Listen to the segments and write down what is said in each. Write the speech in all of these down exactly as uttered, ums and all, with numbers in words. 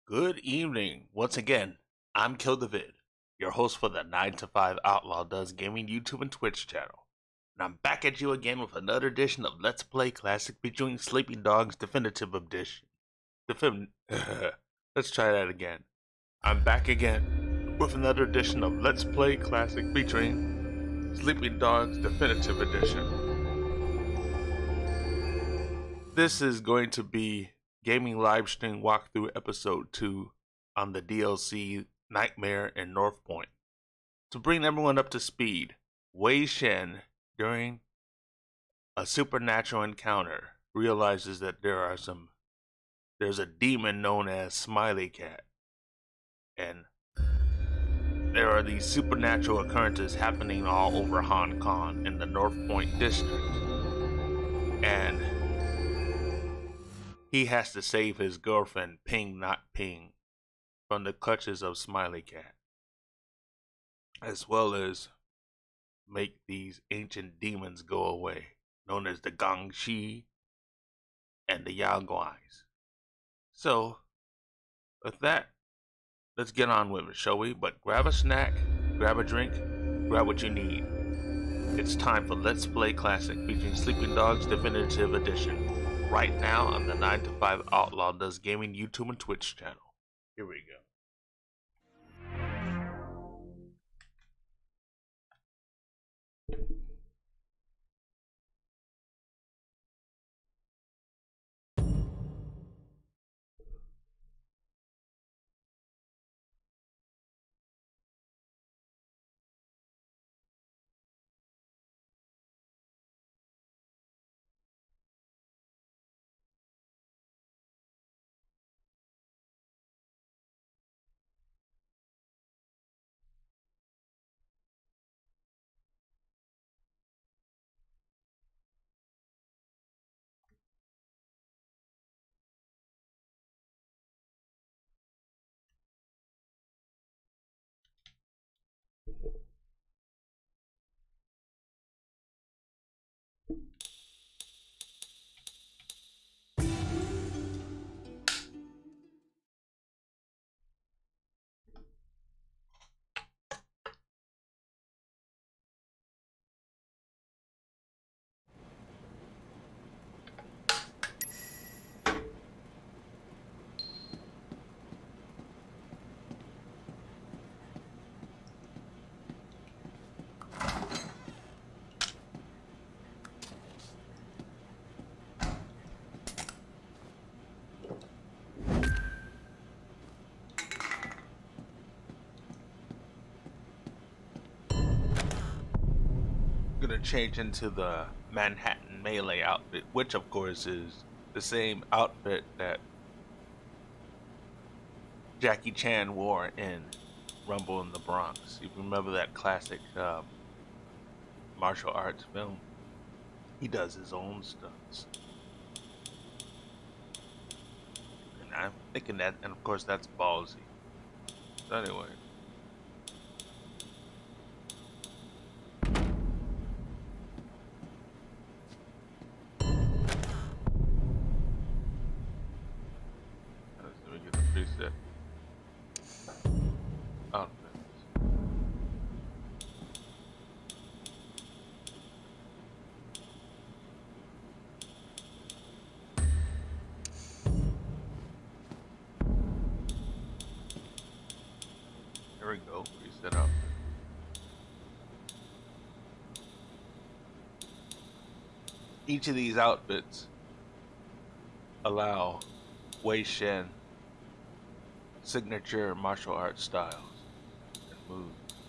Good evening. Once again, I'm Kildavid, your host for the nine to five Outlaw Does Gaming YouTube and Twitch channel. And I'm back at you again with another edition of Let's Play Classic featuring Sleeping Dogs Definitive Edition. Defin Let's try that again. I'm back again with another edition of Let's Play Classic featuring Sleeping Dogs Definitive Edition. This is going to be Gaming Livestream Walkthrough Episode two on the D L C Nightmare in North Point. To bring everyone up to speed, Wei Shen, during a supernatural encounter, realizes that there are some there's a demon known as Smiley Cat. And there are these supernatural occurrences happening all over Hong Kong in the North Point district. And he has to save his girlfriend, Ping Not Ping, from the clutches of Smiley Cat, as well as make these ancient demons go away, known as the Jiang Shi and the Yaoguais. So, with that, let's get on with it, shall we? But grab a snack, grab a drink, grab what you need. It's time for Let's Play Classic featuring Sleeping Dogs Definitive Edition. Right now on the nine to five Outlaw Does Gaming YouTube and Twitch channel. Here we go. Gonna change into the Manhattan Melee outfit, which of course is the same outfit that Jackie Chan wore in Rumble in the Bronx. You remember that classic um, martial arts film? He does his own stunts. And I'm thinking that, and of course that's ballsy. So anyway. Preset outfits. There we go, preset outfit. Each of these outfits allow Wei Shen signature martial arts styles and moves.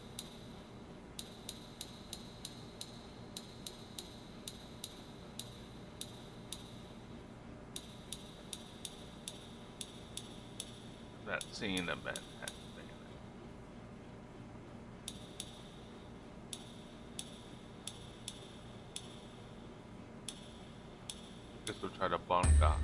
That scene of Manhattan. Guess we'll try to bonga.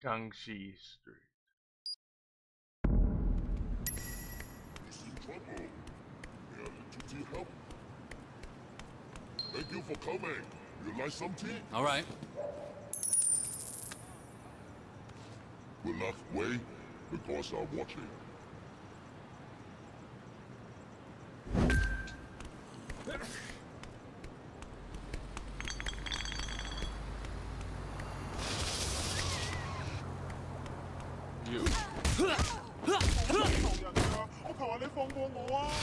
Jiang Shi Street. He's in trouble. May a little tea help? Thank you for coming. You like some tea? All right. We left Wei because I'm watching. You. 我求下你放過我啊！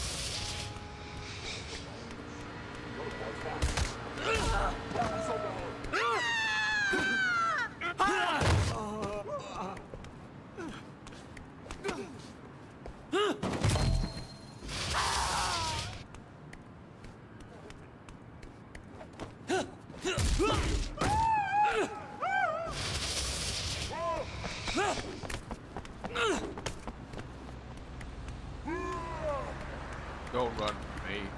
Don't run from me.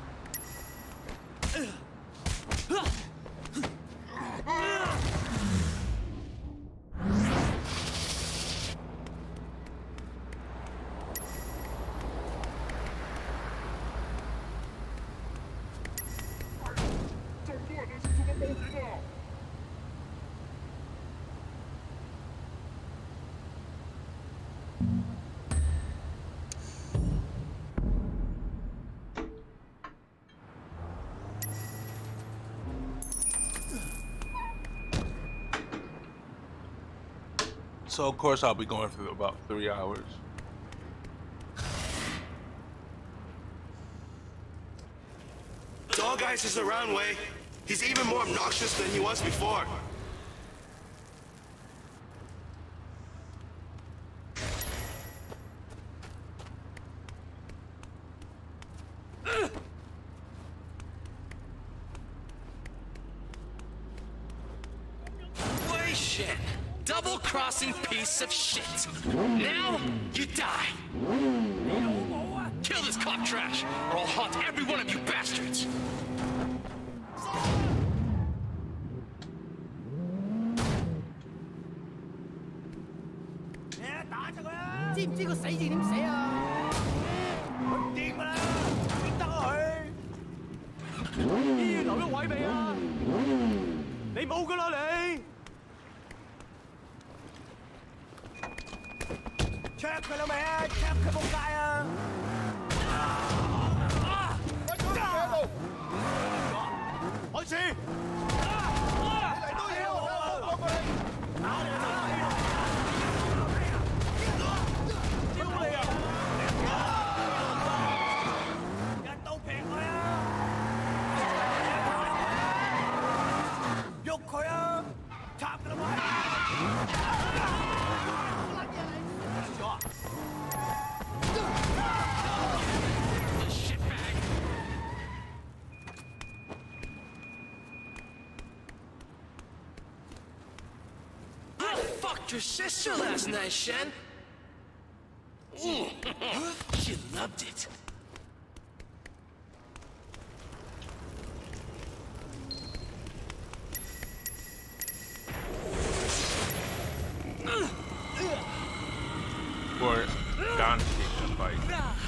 So of course I'll be going for about three hours. Dog Eyes is around, Wei. He's even more obnoxious than he was before. Wei Shen, double-crossing piece of shit. Now, you die. Kill this cop trash, or I'll haunt every one of you bastards. check 佢啦未啊 ？check 佢仆街啊！開始！嚟到嘢喎，過過嚟！打你啦！屌你啊！一刀劈佢啊！喐佢啊！插佢啦喂！ Your sister last night, Shen. She loved it. For Jiang Shi to fight.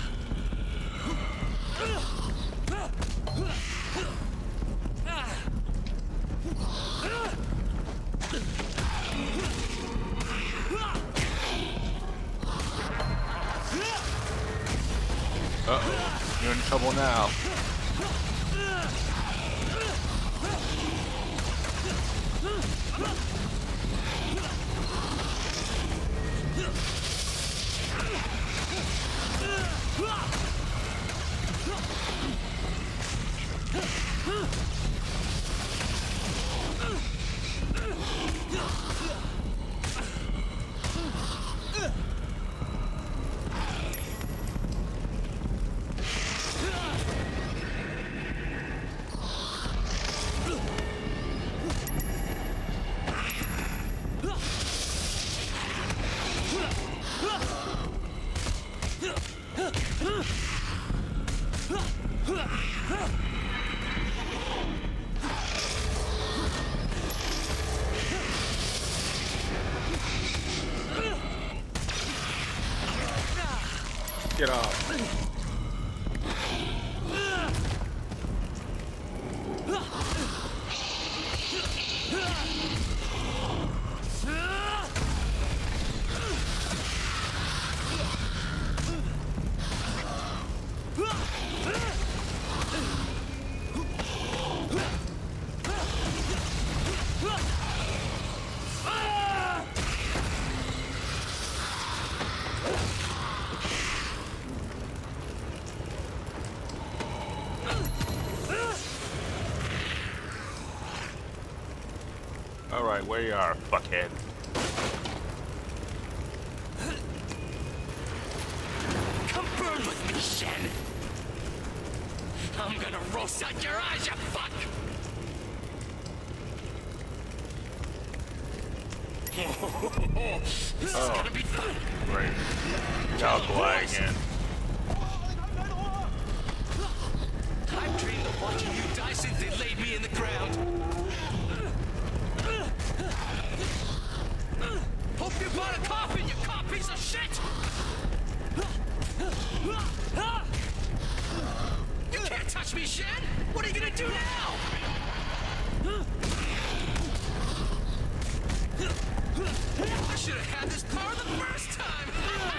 Uh-oh, you're in trouble now. Get off. Alright, where you are, fuckhead? Come burn with me, Shen. I'm gonna roast out your eyes, you fuck! This is Oh. gonna be fun. Right. Outlaw again. I've dreamed of watching you die since they laid me in the ground. Hope you bought a coffin, you cop piece of shit! You can't touch me, Shen! What are you gonna do now? I should have had this car the first time!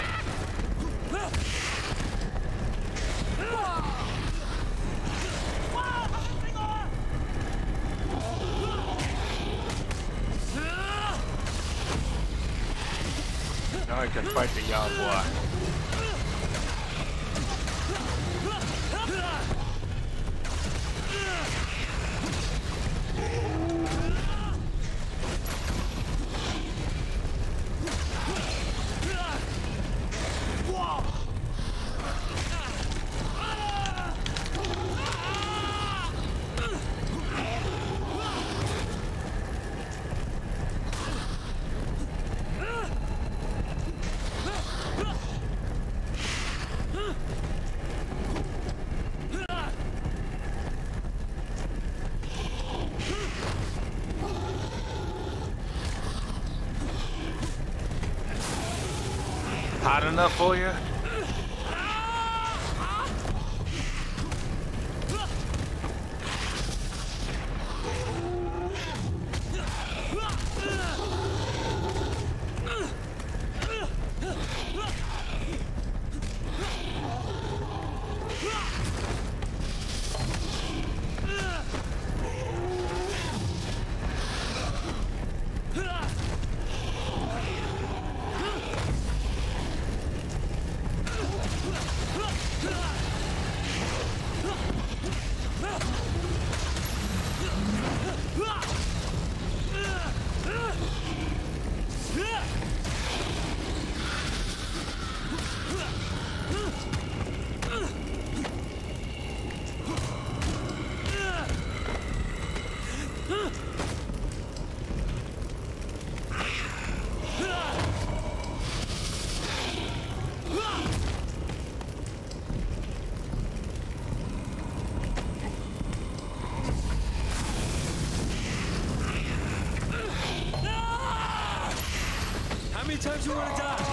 Now I can fight the Outlaw. Hot enough for you? How many times you want to die?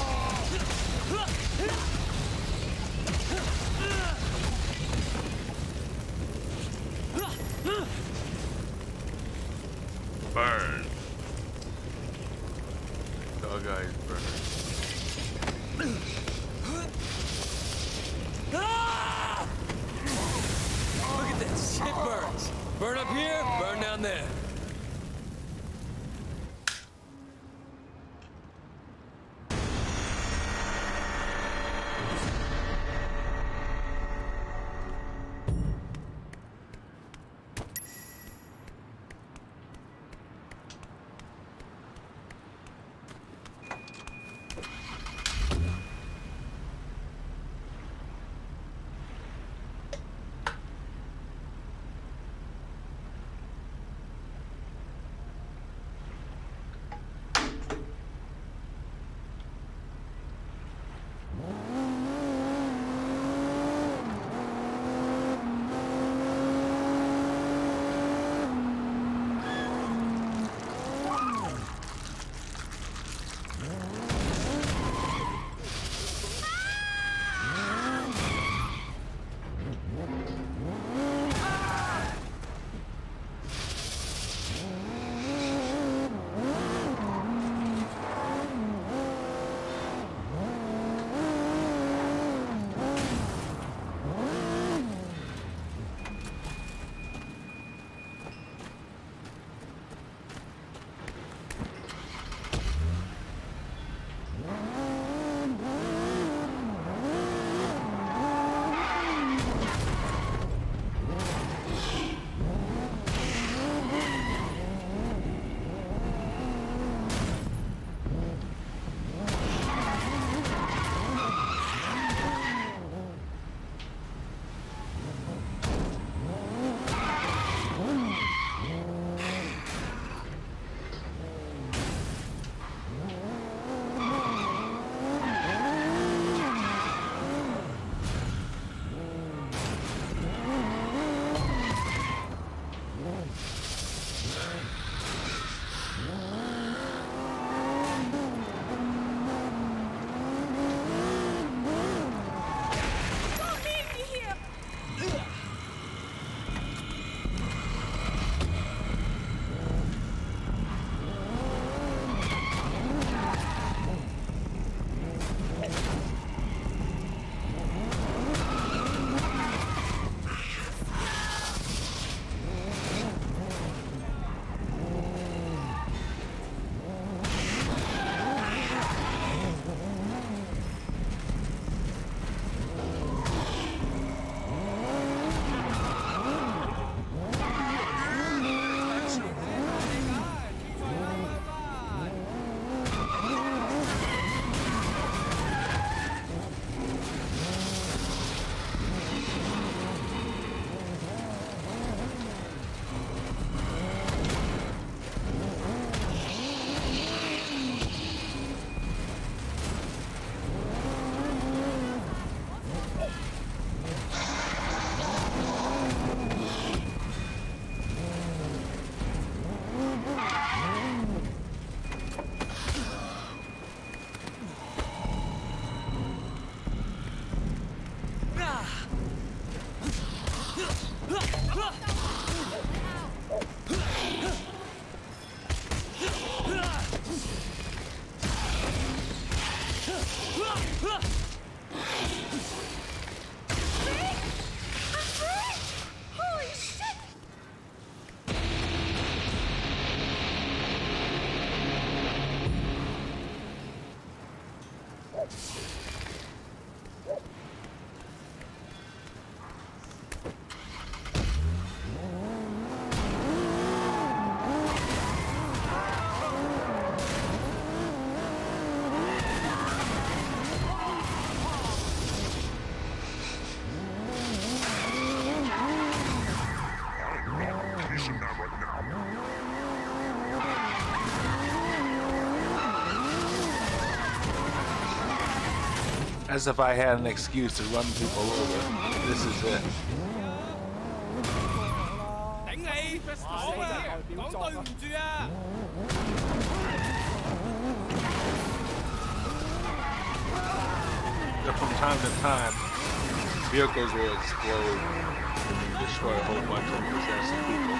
Burn. Dog eyes burn. Look at this. It burns. Burn up here, burn down there. As if I had an excuse to run people over. This is it. But from time to time, vehicles will explode and destroy a whole bunch of possessed people.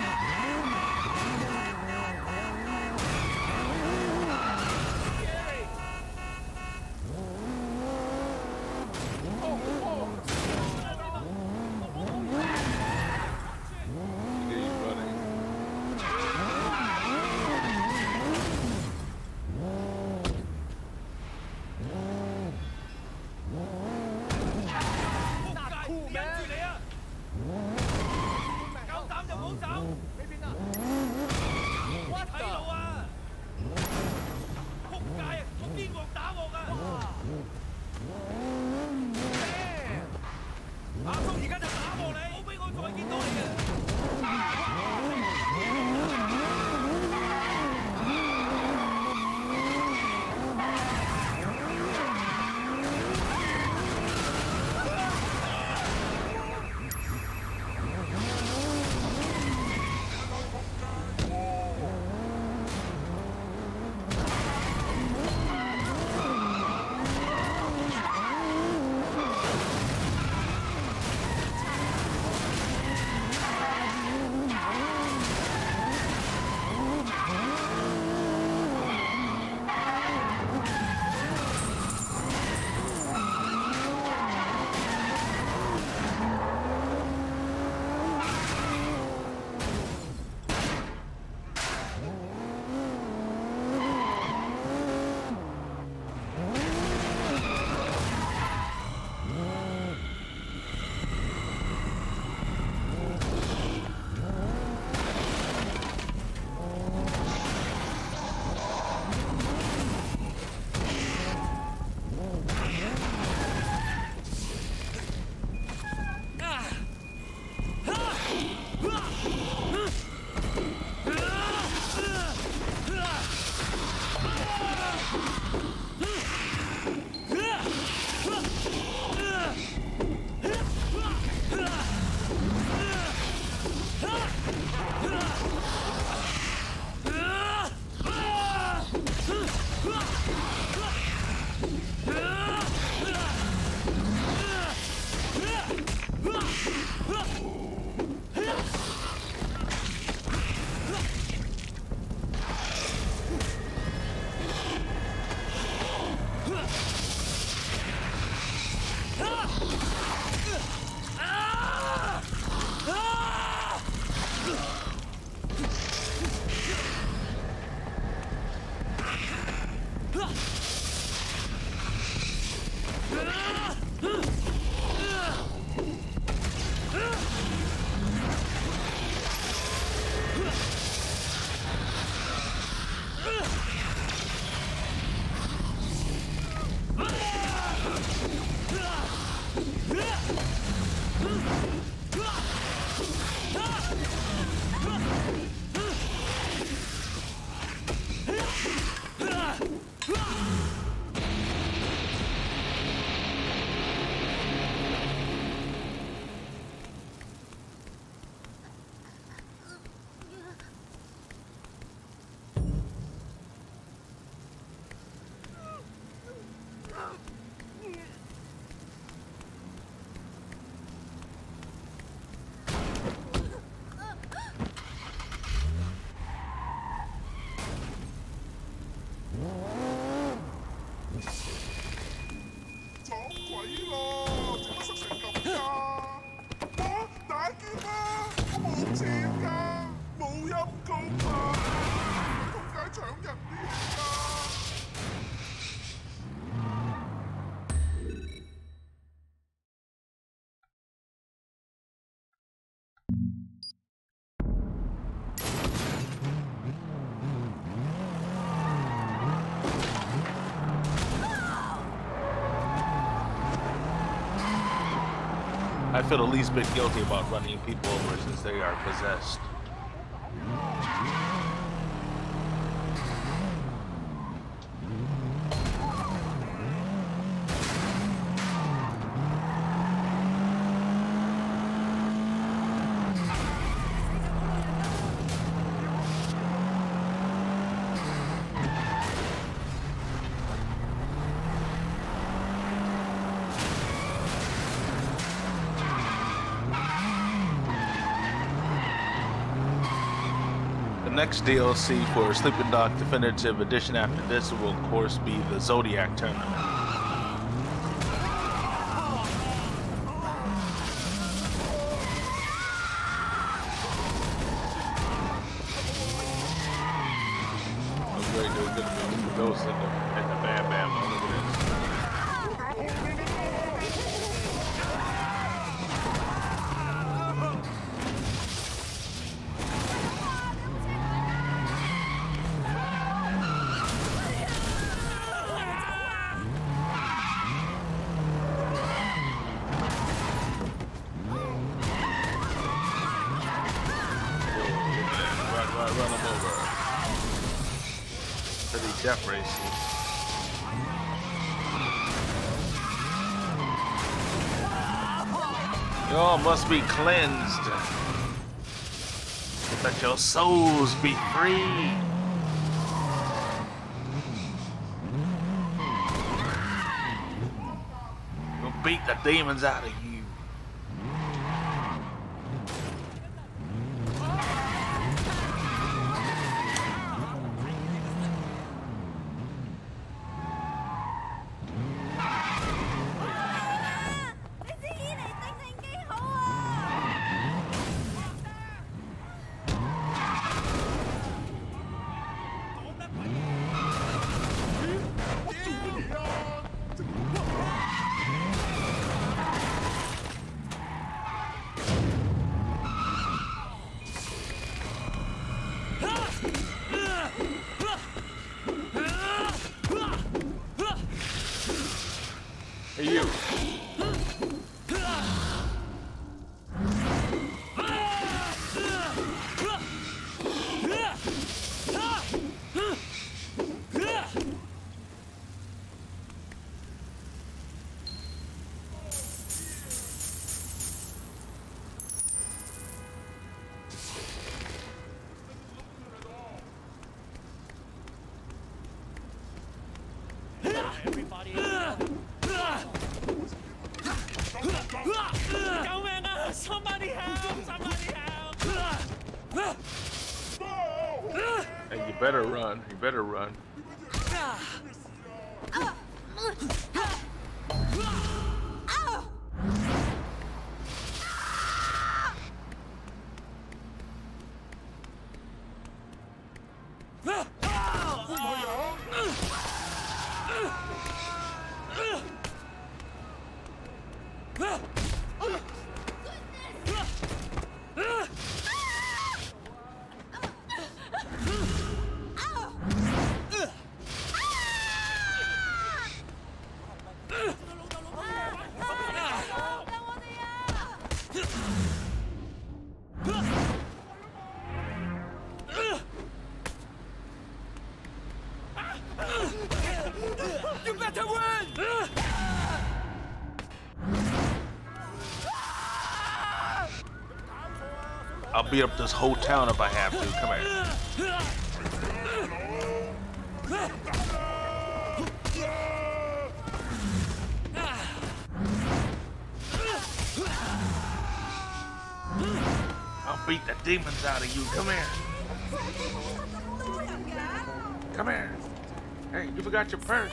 Ah! I feel the least bit guilty about running people over since they are possessed. Next D L C for Sleeping Dog Definitive Edition after this will of course be the Zodiac Tournament. I'm great, there's gonna be a ghost in the, in the Bam Bam. Oh, look at this. Death racing. Y'all must be cleansed. Let your souls be free. We'll beat the demons out of you. Somebody help! Somebody help! Hey, you better run. You better run. You better win! I'll beat up this whole town if I have to. Come here. I'll beat the demons out of you. Come here. Come here. Hey, you forgot your purse.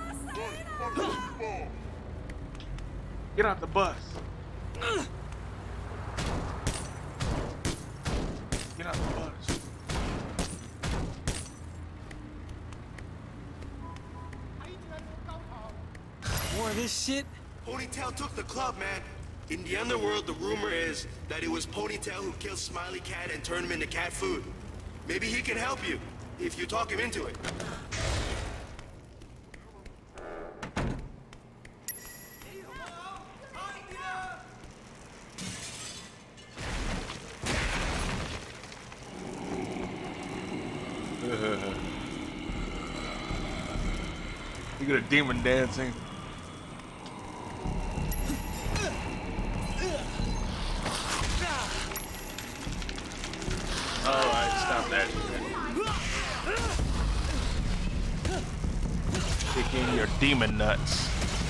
Get out the bus. Get out the bus. More of this shit? Ponytail took the club, man. In the underworld, the rumor is that it was Ponytail who killed Smiley Cat and turned him into cat food. Maybe he can help you, if you talk him into it. Look at a demon dancing. Alright, stop that shit. Kick in your demon nuts.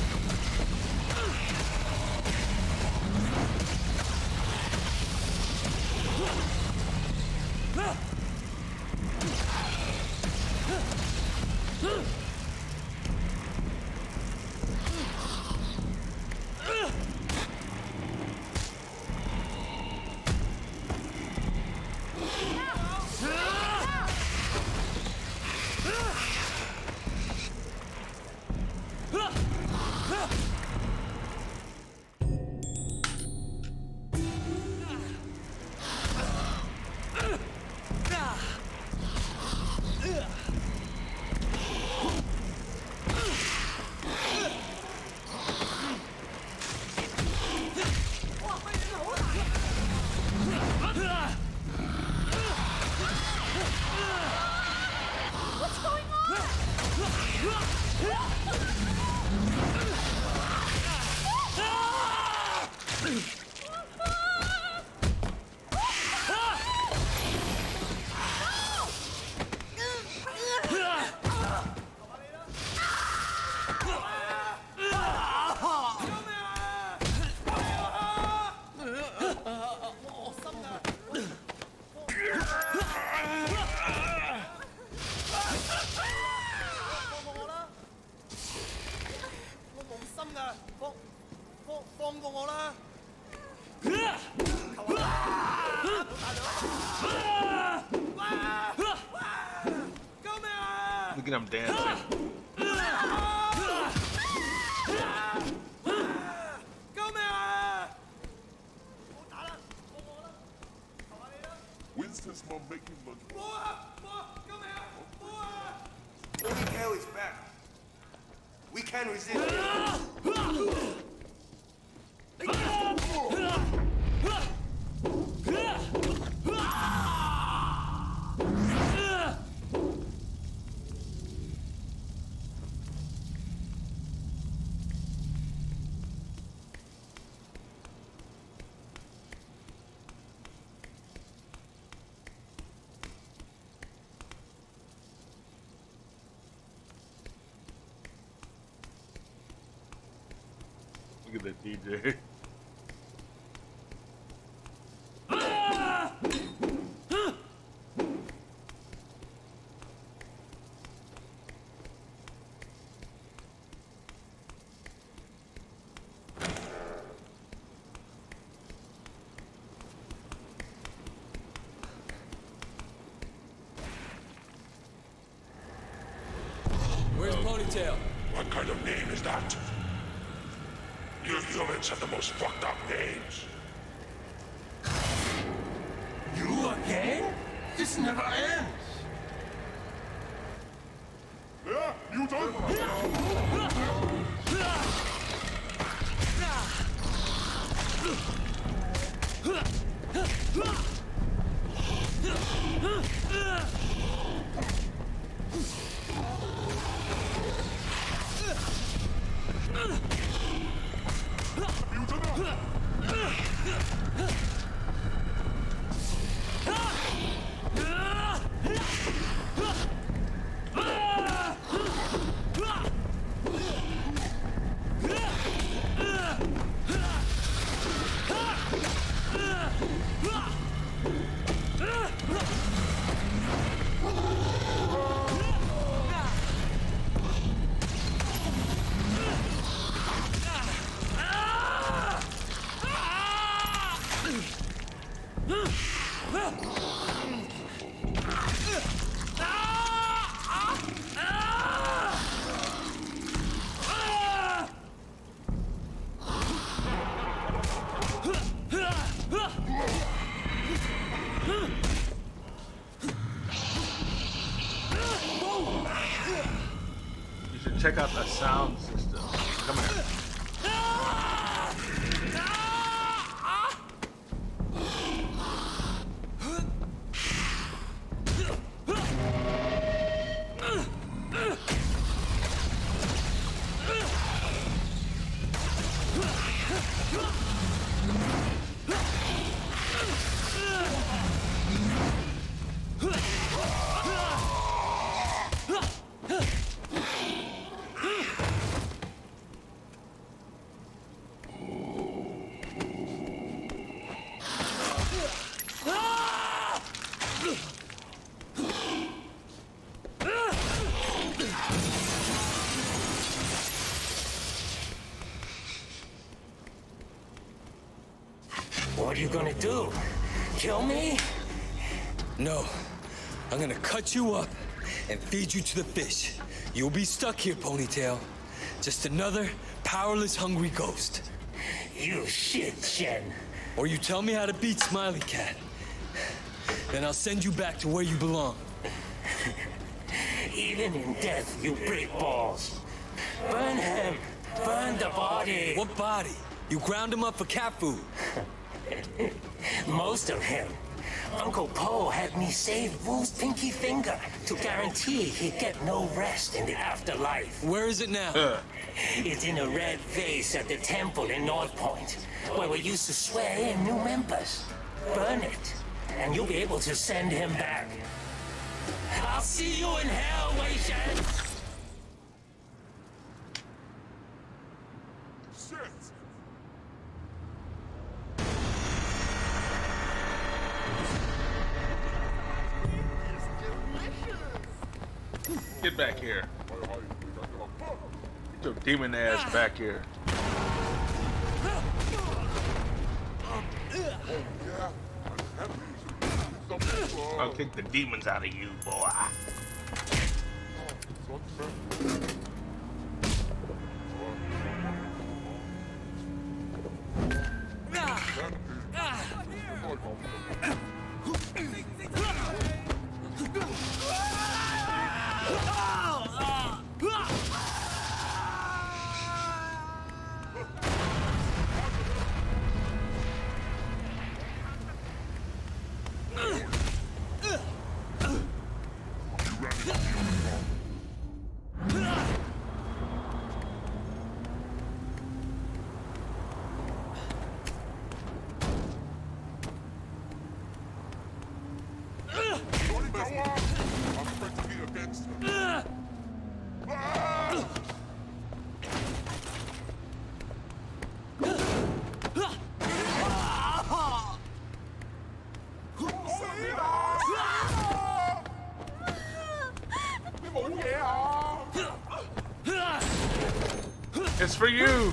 Look at him dancing. Winston's mom making lunch. Ponytail is back. We can't resist. Look at that D J. Where's Ponytail? What kind of name is that? You humans have the most fucked up names. You again? This never ends. Yeah, you don't. You should check out the sound system. Come here. What are you gonna do? Kill me? No. I'm gonna cut you up and feed you to the fish. You'll be stuck here, Ponytail. Just another powerless, hungry ghost. You shit, Shen. Or you tell me how to beat Smiley Cat. Then I'll send you back to where you belong. Even in death, you break balls. Burn him. Burn the body. What body? You ground him up for cat food. Most of him. Uncle Po had me save Wu's pinky finger to guarantee he'd get no rest in the afterlife. Where is it now? Uh. It's in a red vase at the temple in North Point, where we used to swear in new members. Burn it, and you'll be able to send him back. I'll see you in hell, Wei Shen! Shit! Get back here. Get your demon ass back here. I'll kick the demons out of you, boy. It's for you.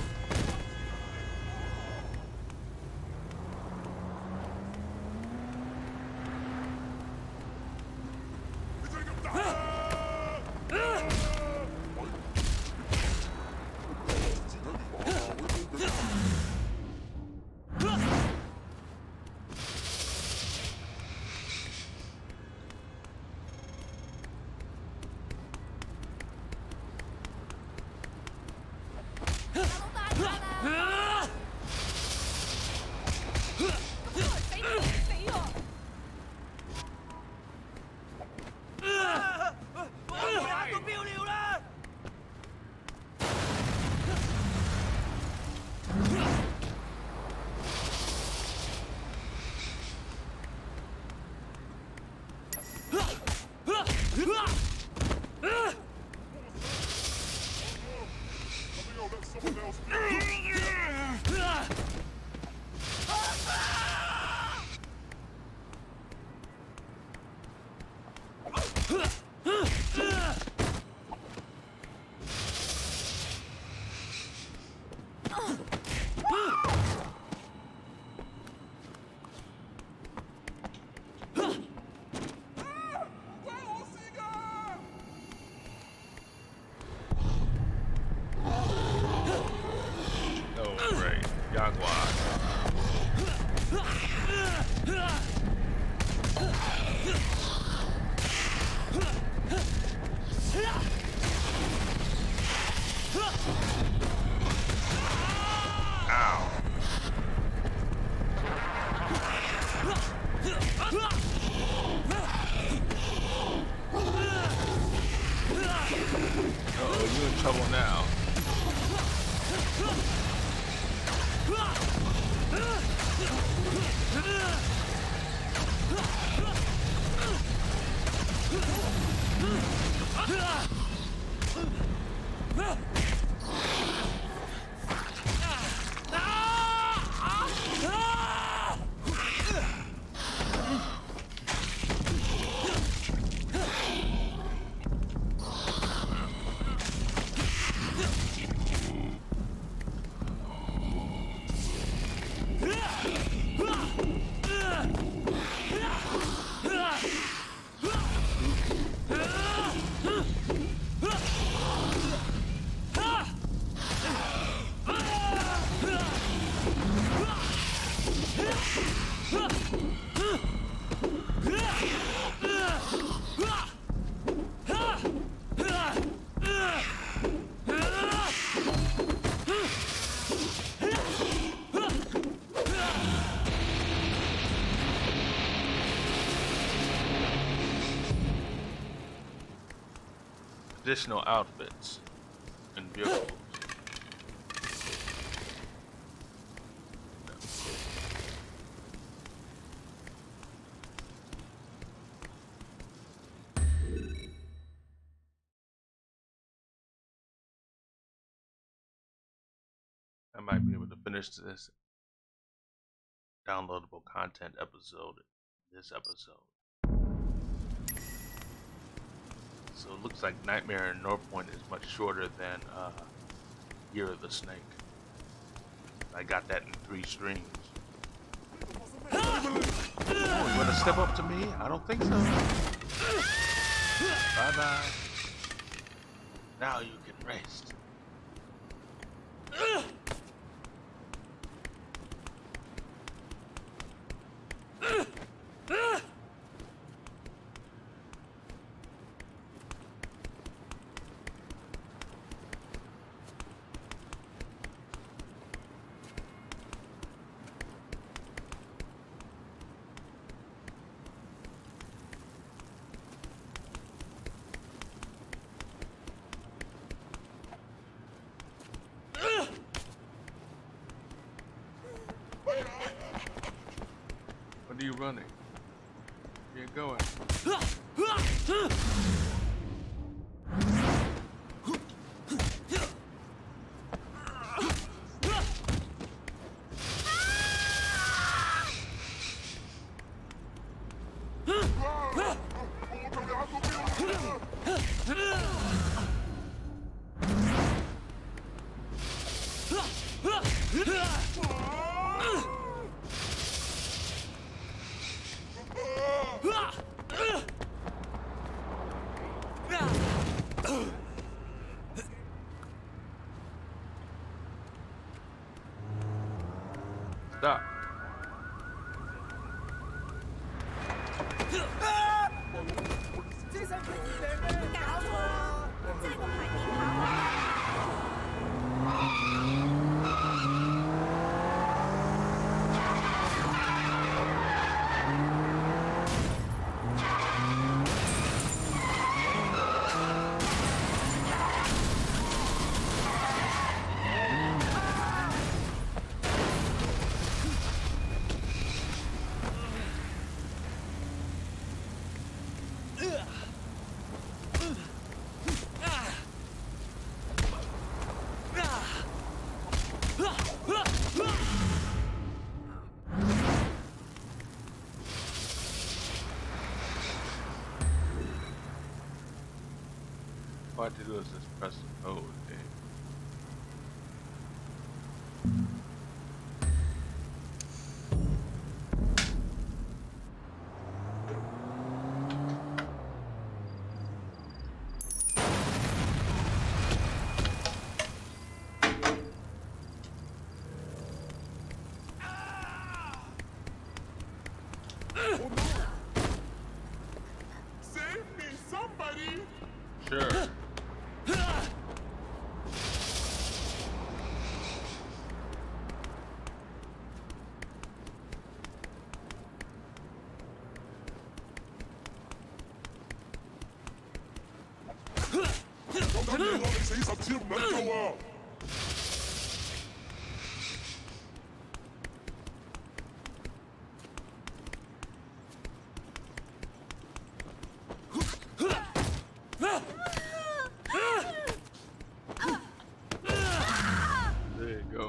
additional outfits and vehicles. I might be able to finish this downloadable content episode this episode. So it looks like Nightmare in North Point is much shorter than uh, Year of the Snake. I got that in three streams. Oh, you want to step up to me? I don't think so. Bye bye. Now you can rest. What are you running? Where you going? Stop. All I have to do is just press the code. Okay. Save me, somebody! Sure. There you go.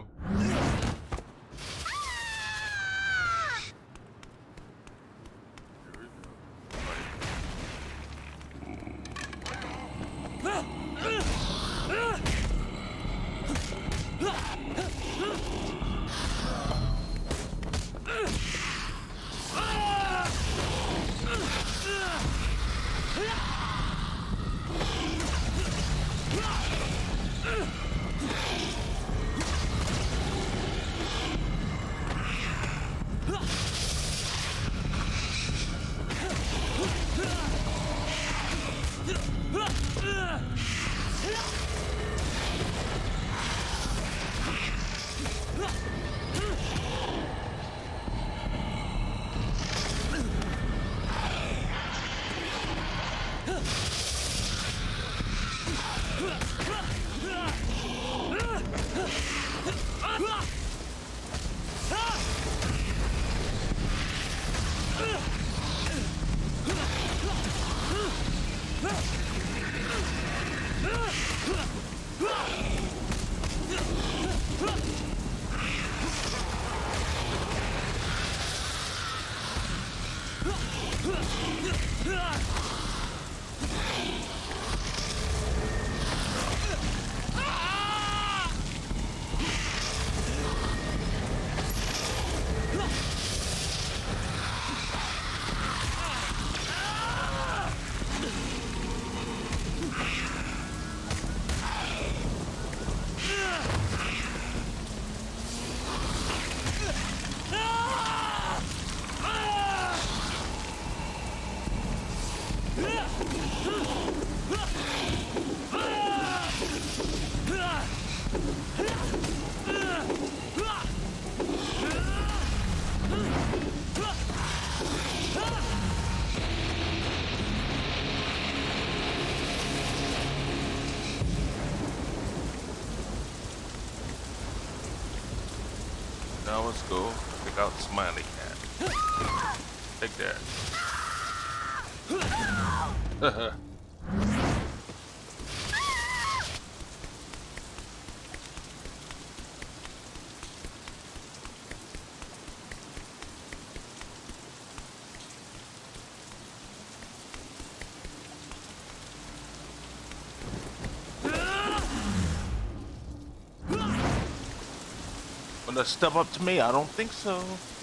Now let's go check out Smiley Cat. Take that. Gonna step up to me? I don't think so.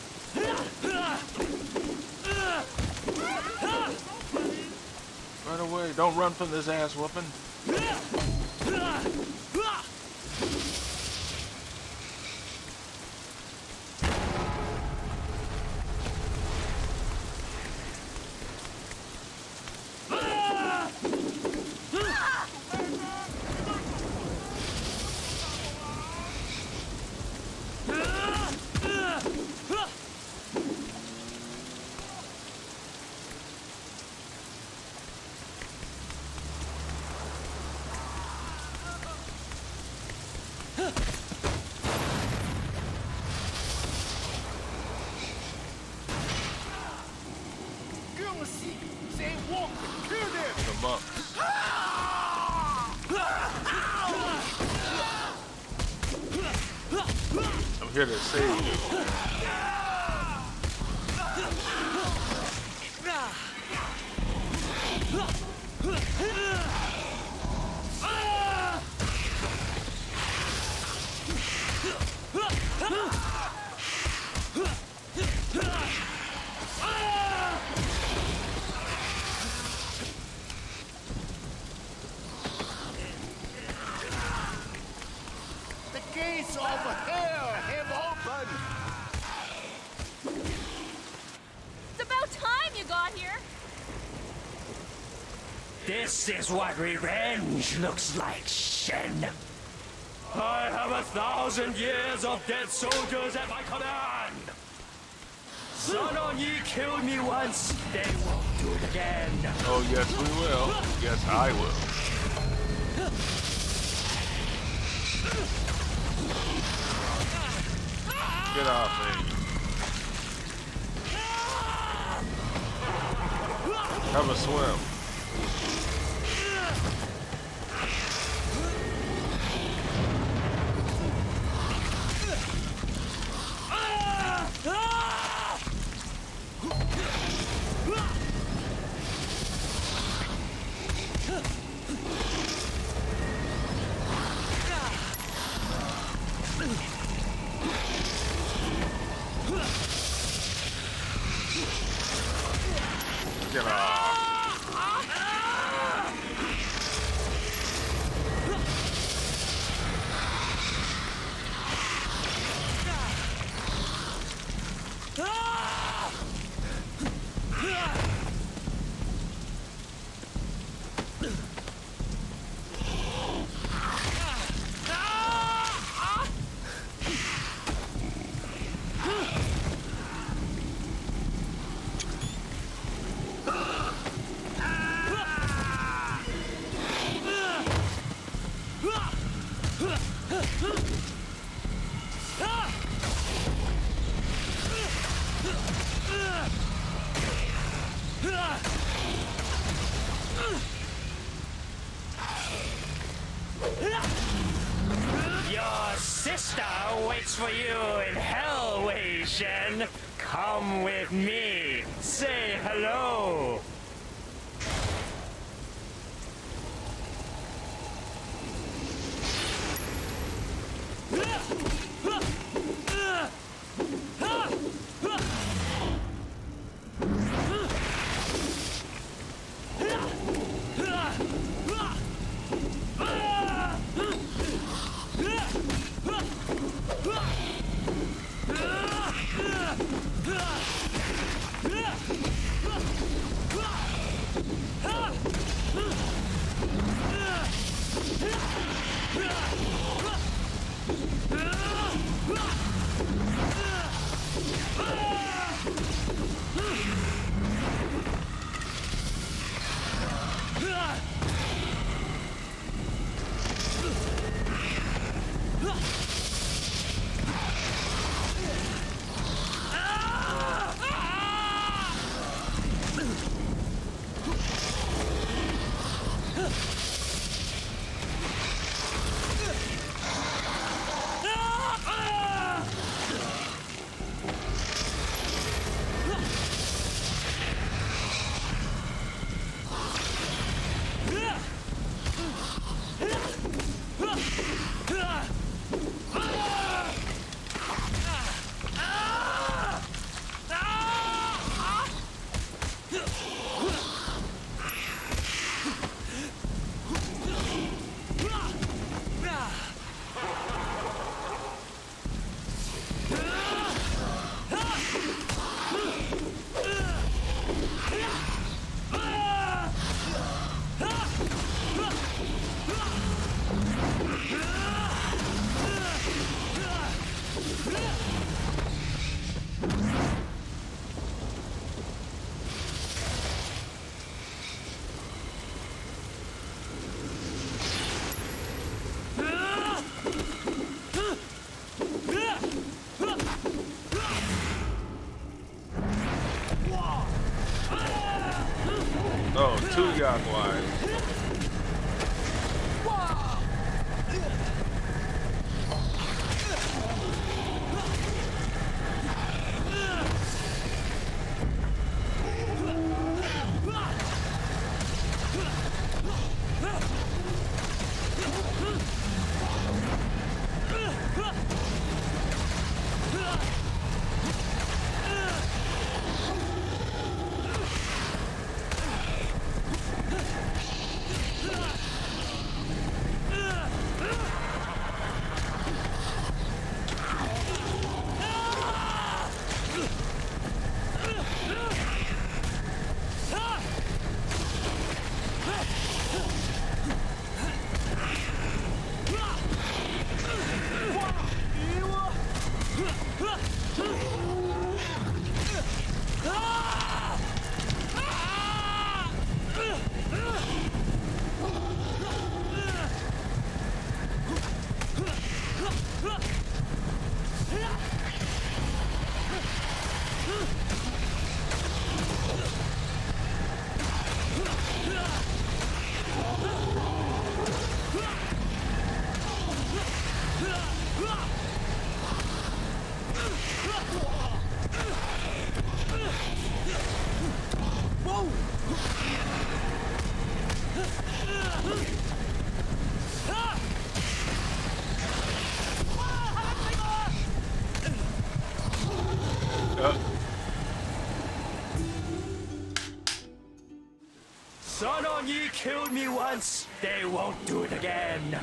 Right away, don't run from this ass whooping. I'm here to save you. This is what revenge looks like, Shen. I have a thousand years of dead soldiers at my command. Sun On Yee killed me once, they won't do it again. Oh, yes, we will. Yes, I will. Get off me. Have a swim. Get off. Your sister waits for you in hell, Wei Shen. Come with me. Say hello. clockwise. Sun On Yee killed me once, they won't do it again.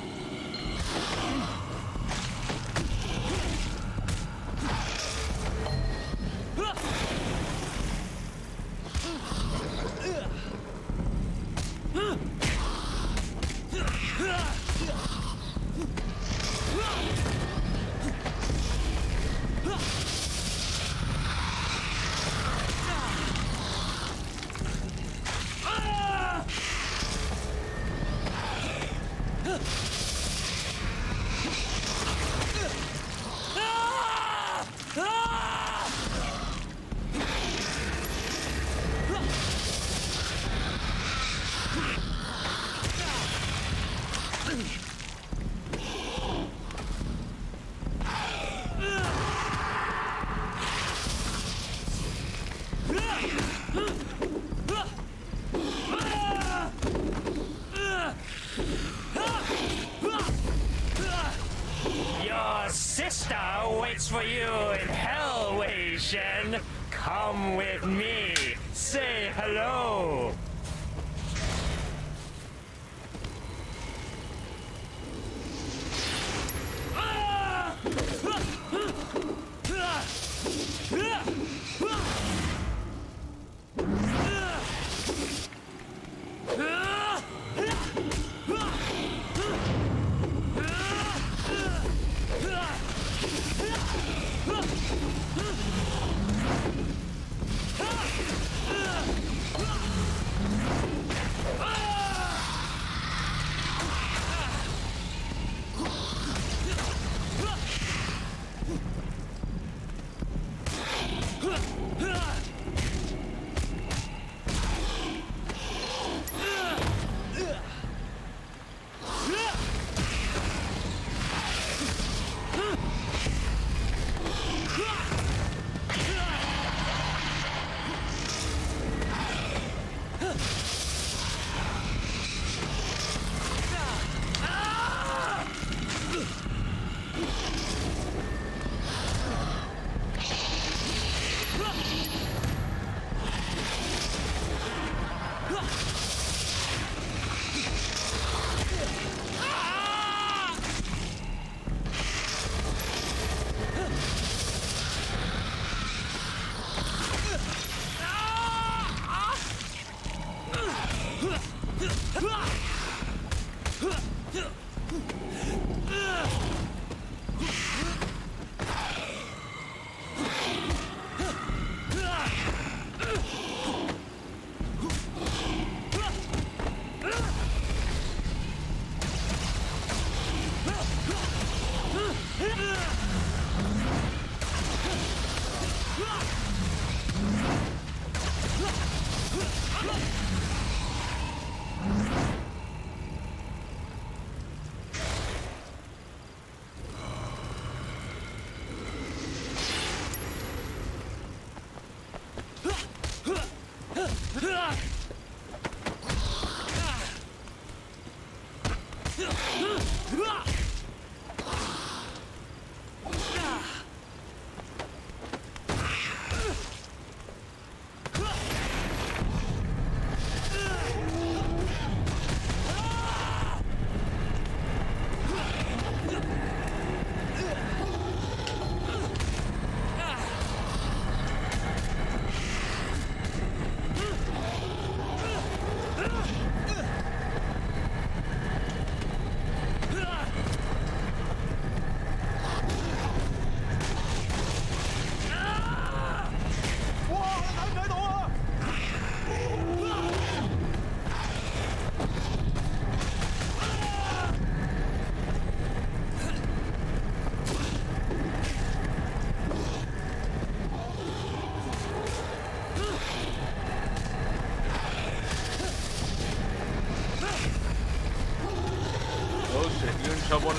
Your sister waits for you in hell, Wei Shen. Come with me. Say hello.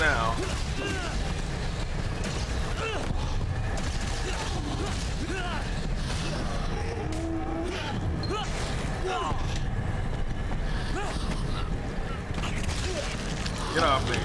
now. Get off me.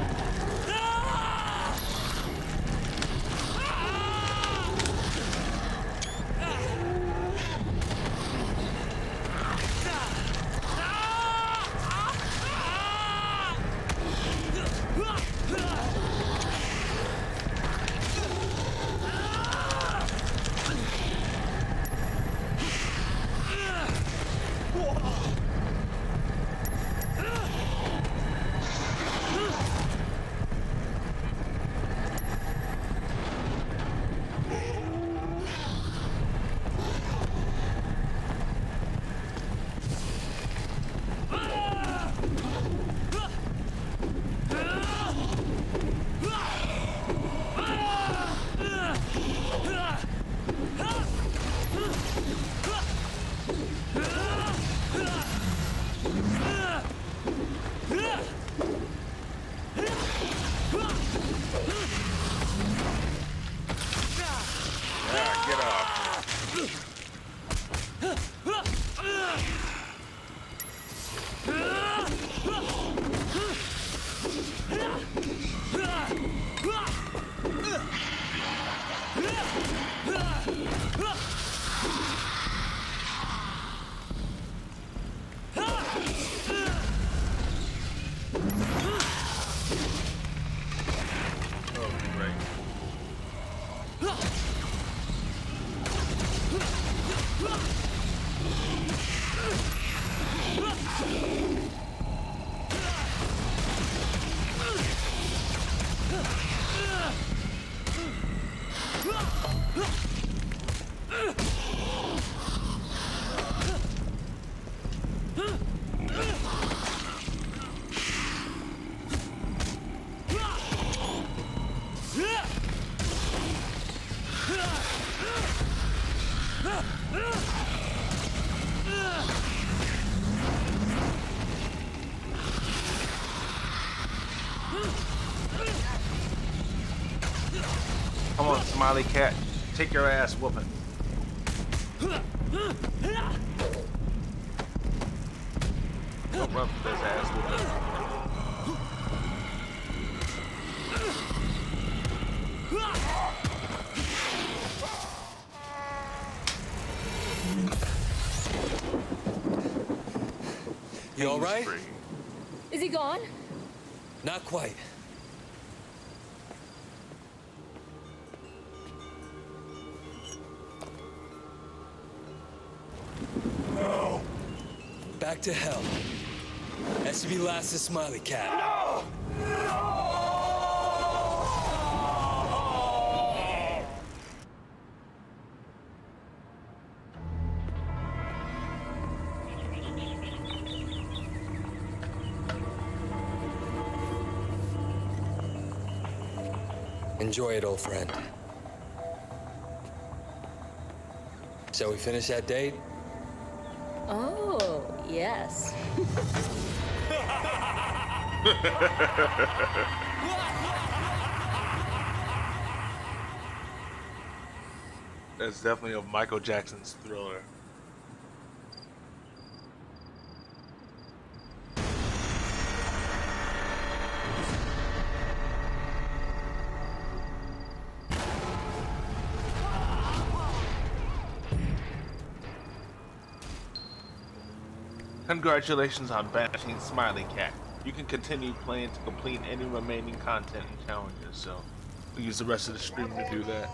Come on, Smiley Cat. Take your ass whooping. Don't run for this ass whooping. You all right? Is he gone? Not quite. No. Back to hell. That should be last of Smiley Cat. No! No! Enjoy it, old friend. Shall we finish that date? Oh, yes. That's definitely a Michael Jackson's Thriller. Congratulations on bashing Smiley Cat. You can continue playing to complete any remaining content and challenges, so we'll use the rest of the stream to do that.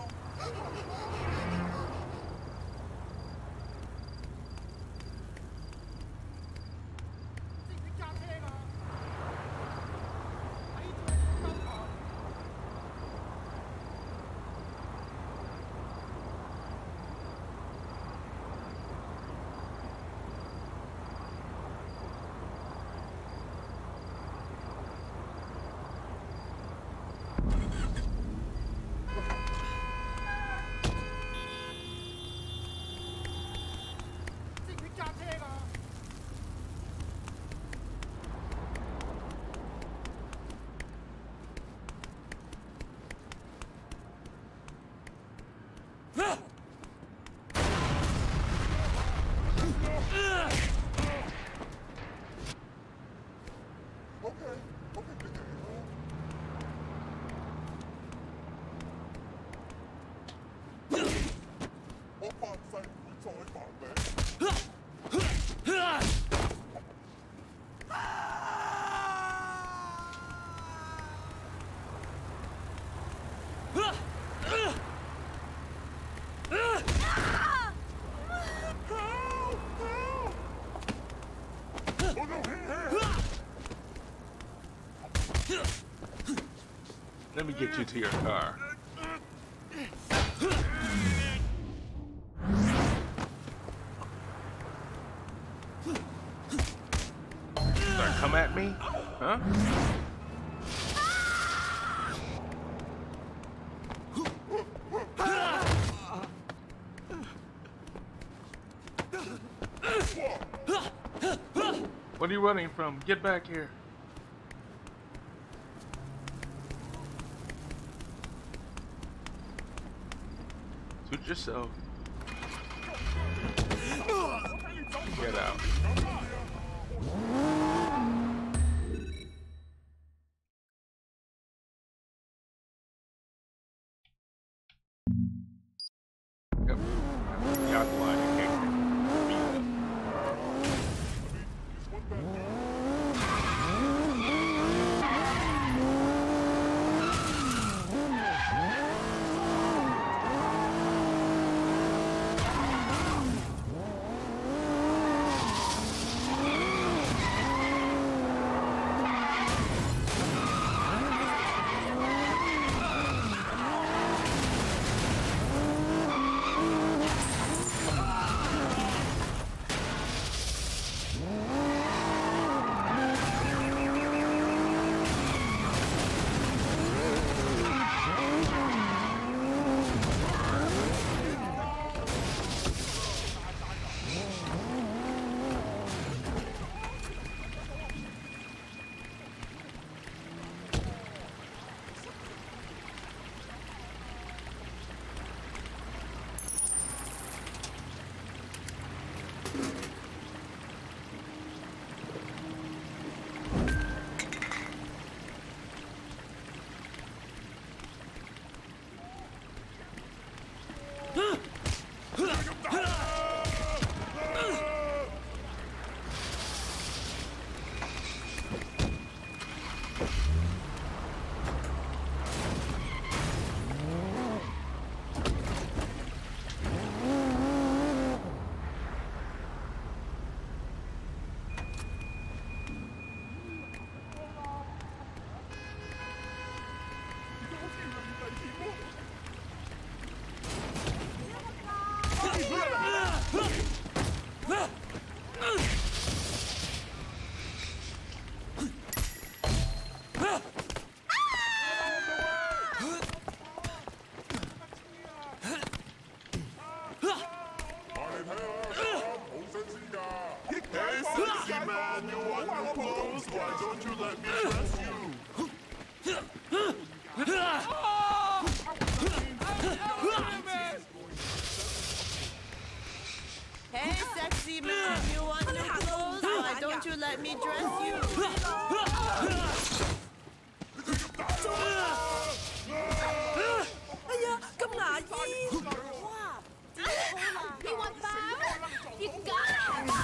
Let me get you to your car. Start come at me? Huh? What are you running from? Get back here. Suit yourself. Get out. Yep. The Outlaw character. Hey, sexy man, you want new clothes? Why don't you let me dress you? Aya, come ngã gì? Wow, You want power? You got it!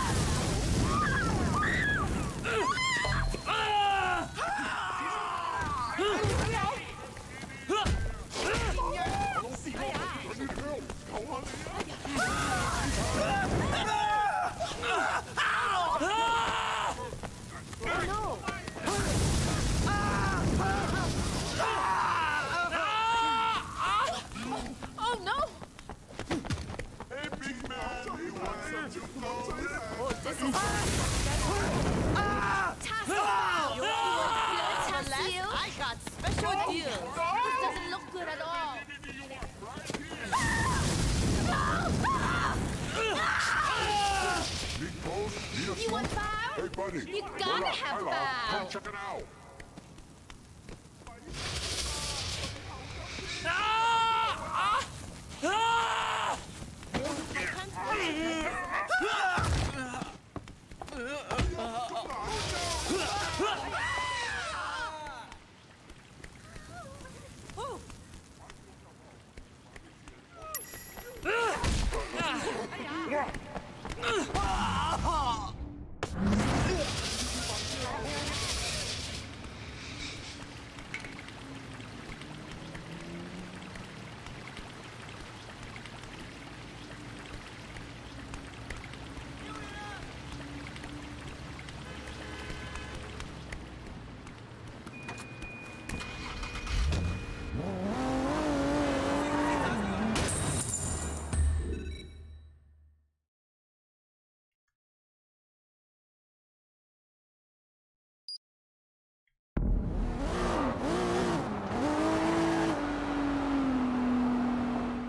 You want power? Hey, buddy. You gotta have power. Come check it out.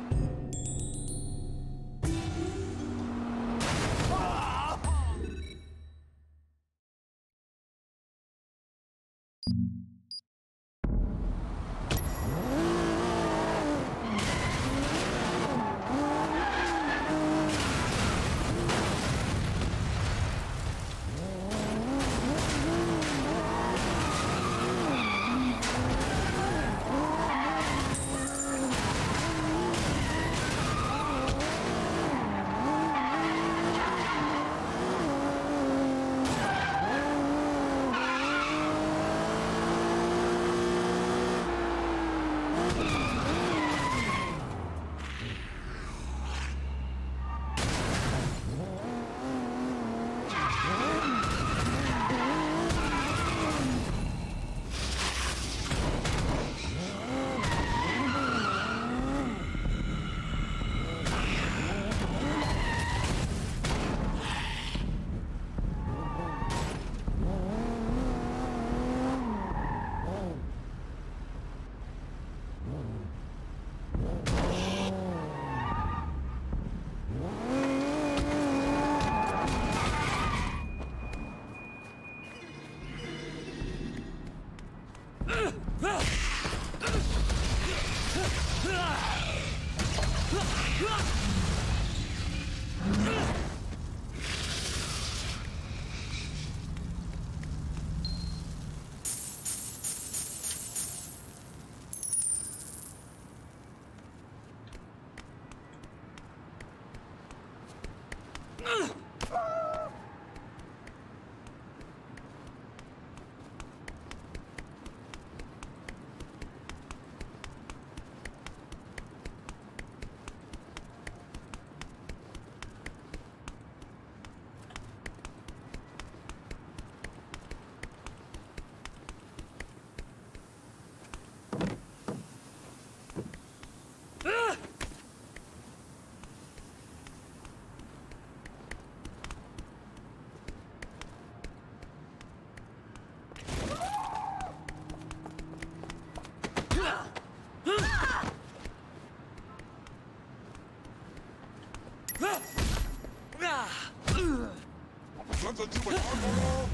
Nothing too much alcohol.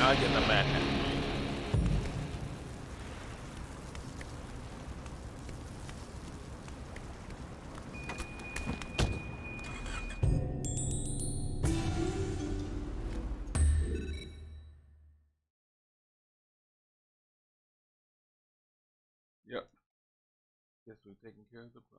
Now I get the map. Yep. Guess we're taking care of the problem.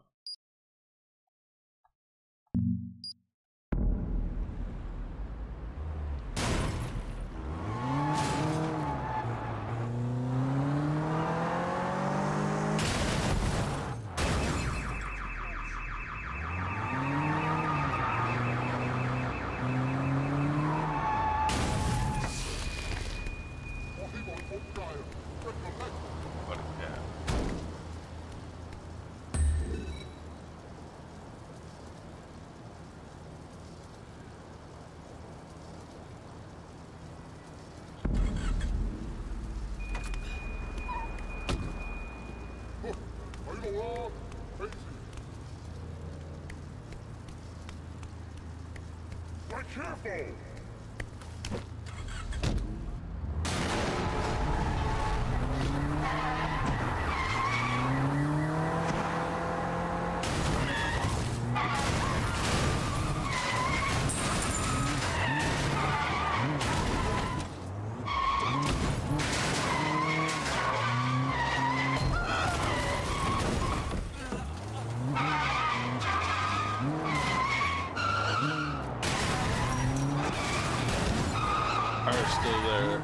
Careful! Still there.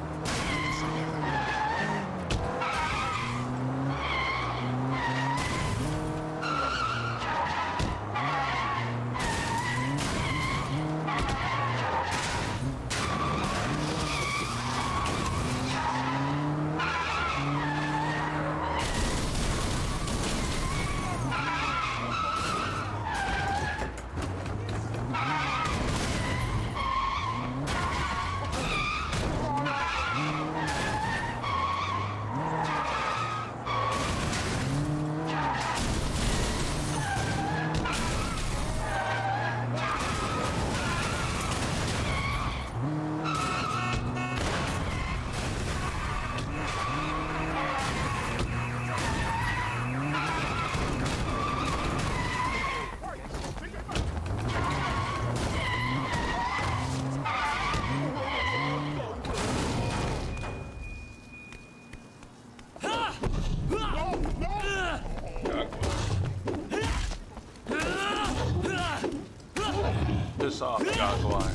Piss off, Jaguar.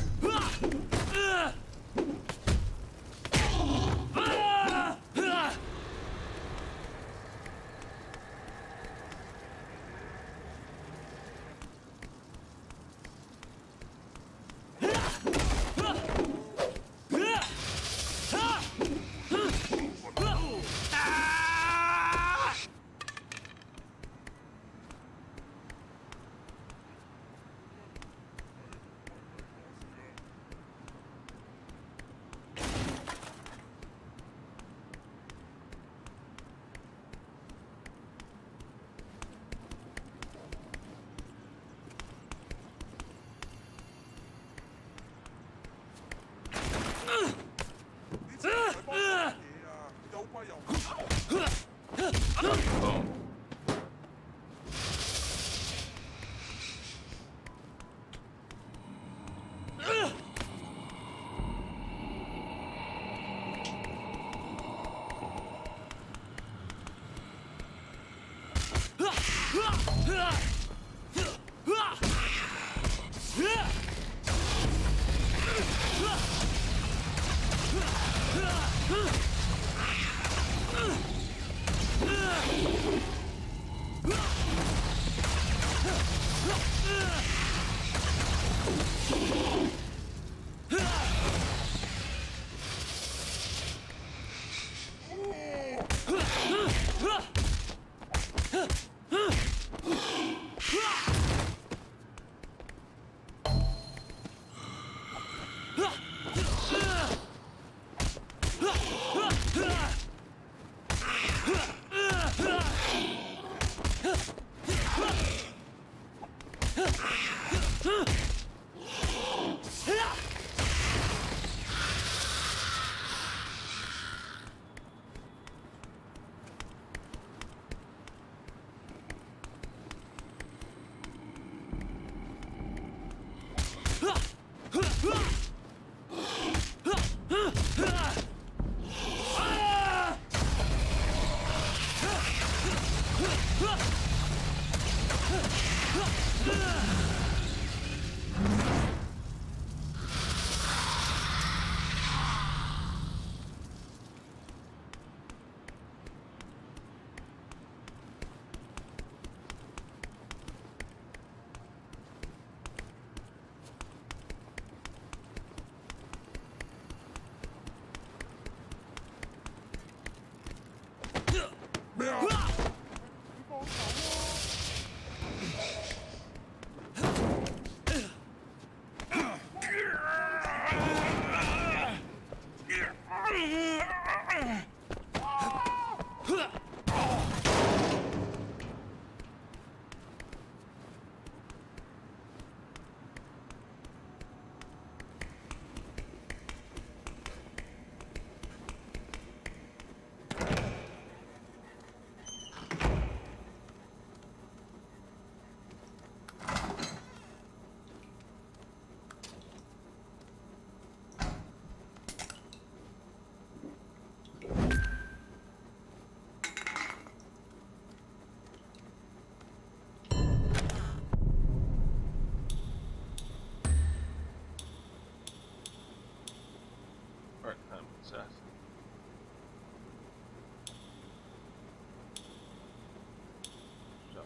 Part-time assassin. So.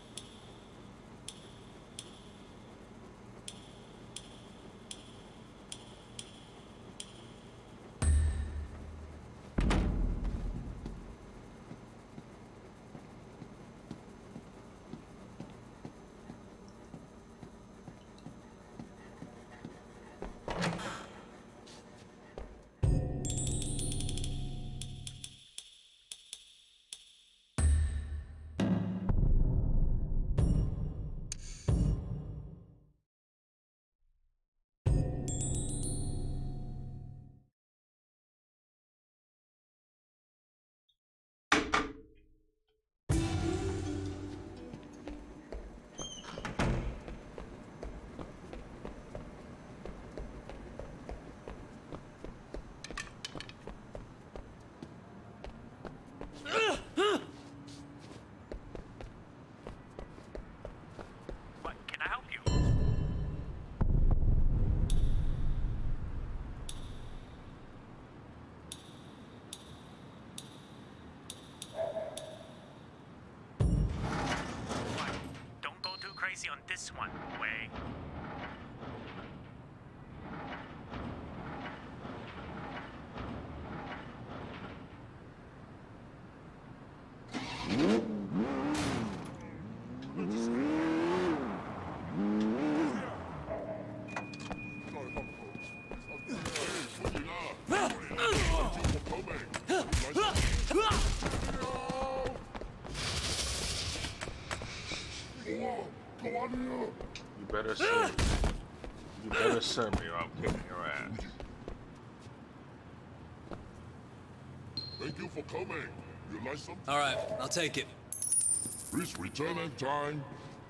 On this one, Wei. You better serve me. You better serve me or I'm kicking your ass. Thank you for coming. You like something? All right, I'll take it. Please return in time.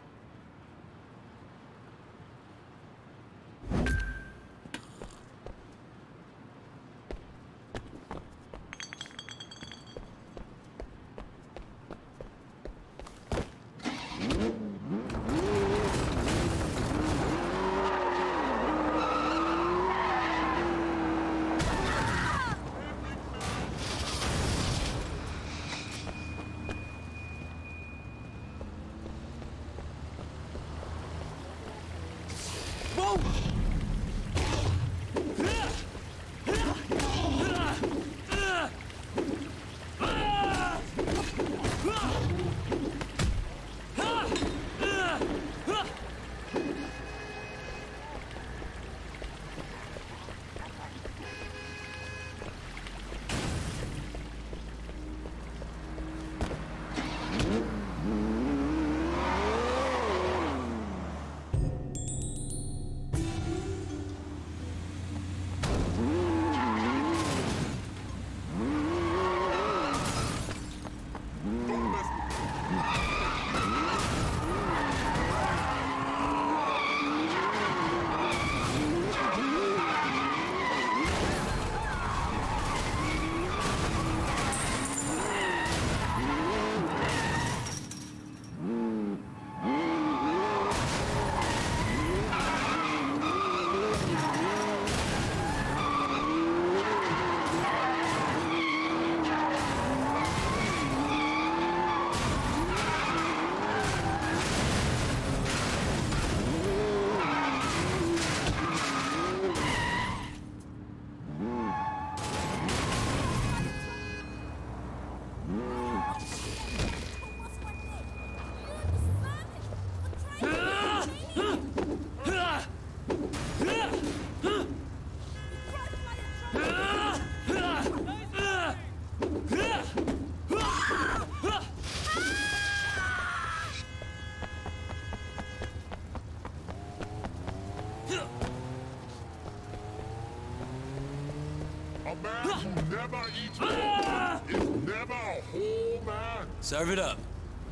A man who never eats well is never a whole man. Serve it up.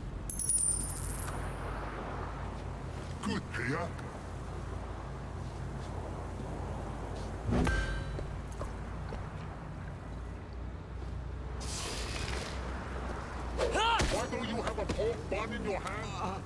Good, Pia. Why don't you have a pork bun in your hand? Uh,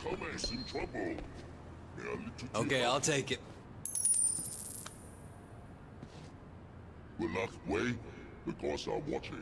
Come's in trouble. They're a little too Okay, I'll take it. Relax, Wei. The gods are watching.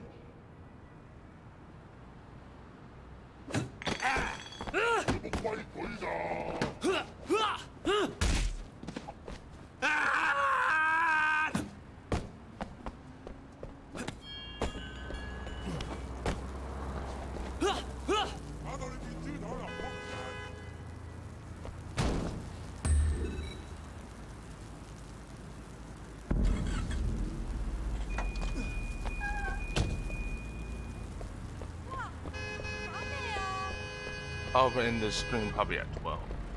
I'll end this stream probably at twelve.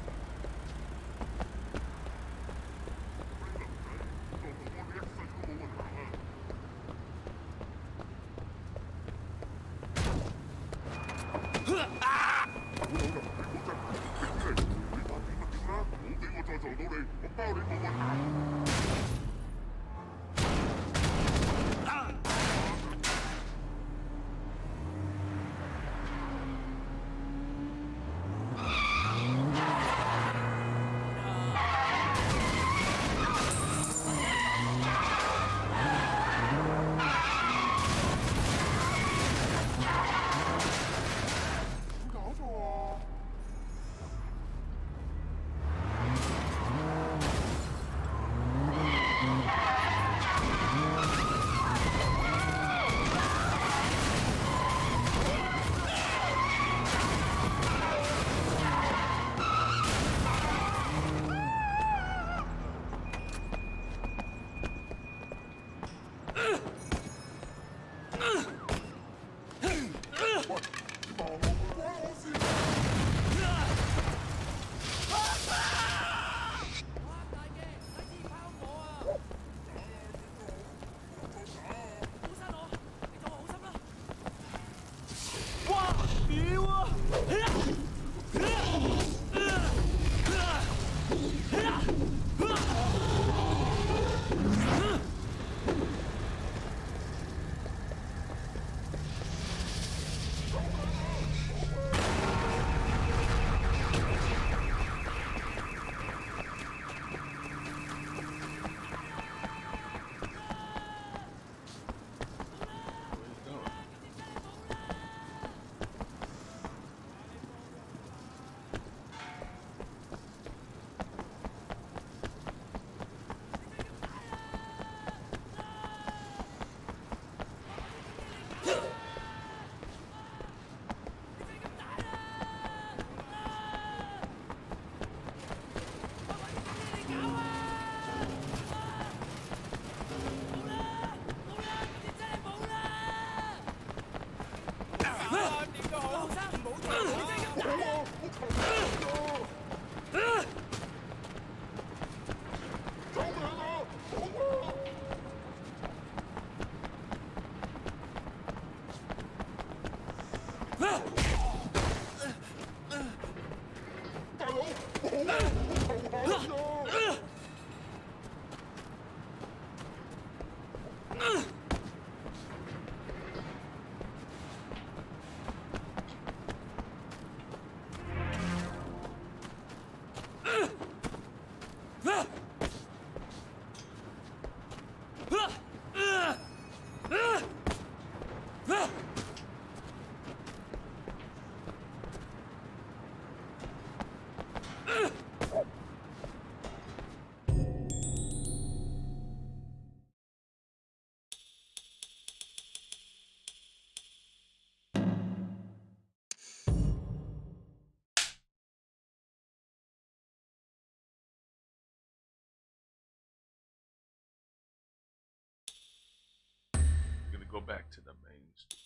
Go back to the main street.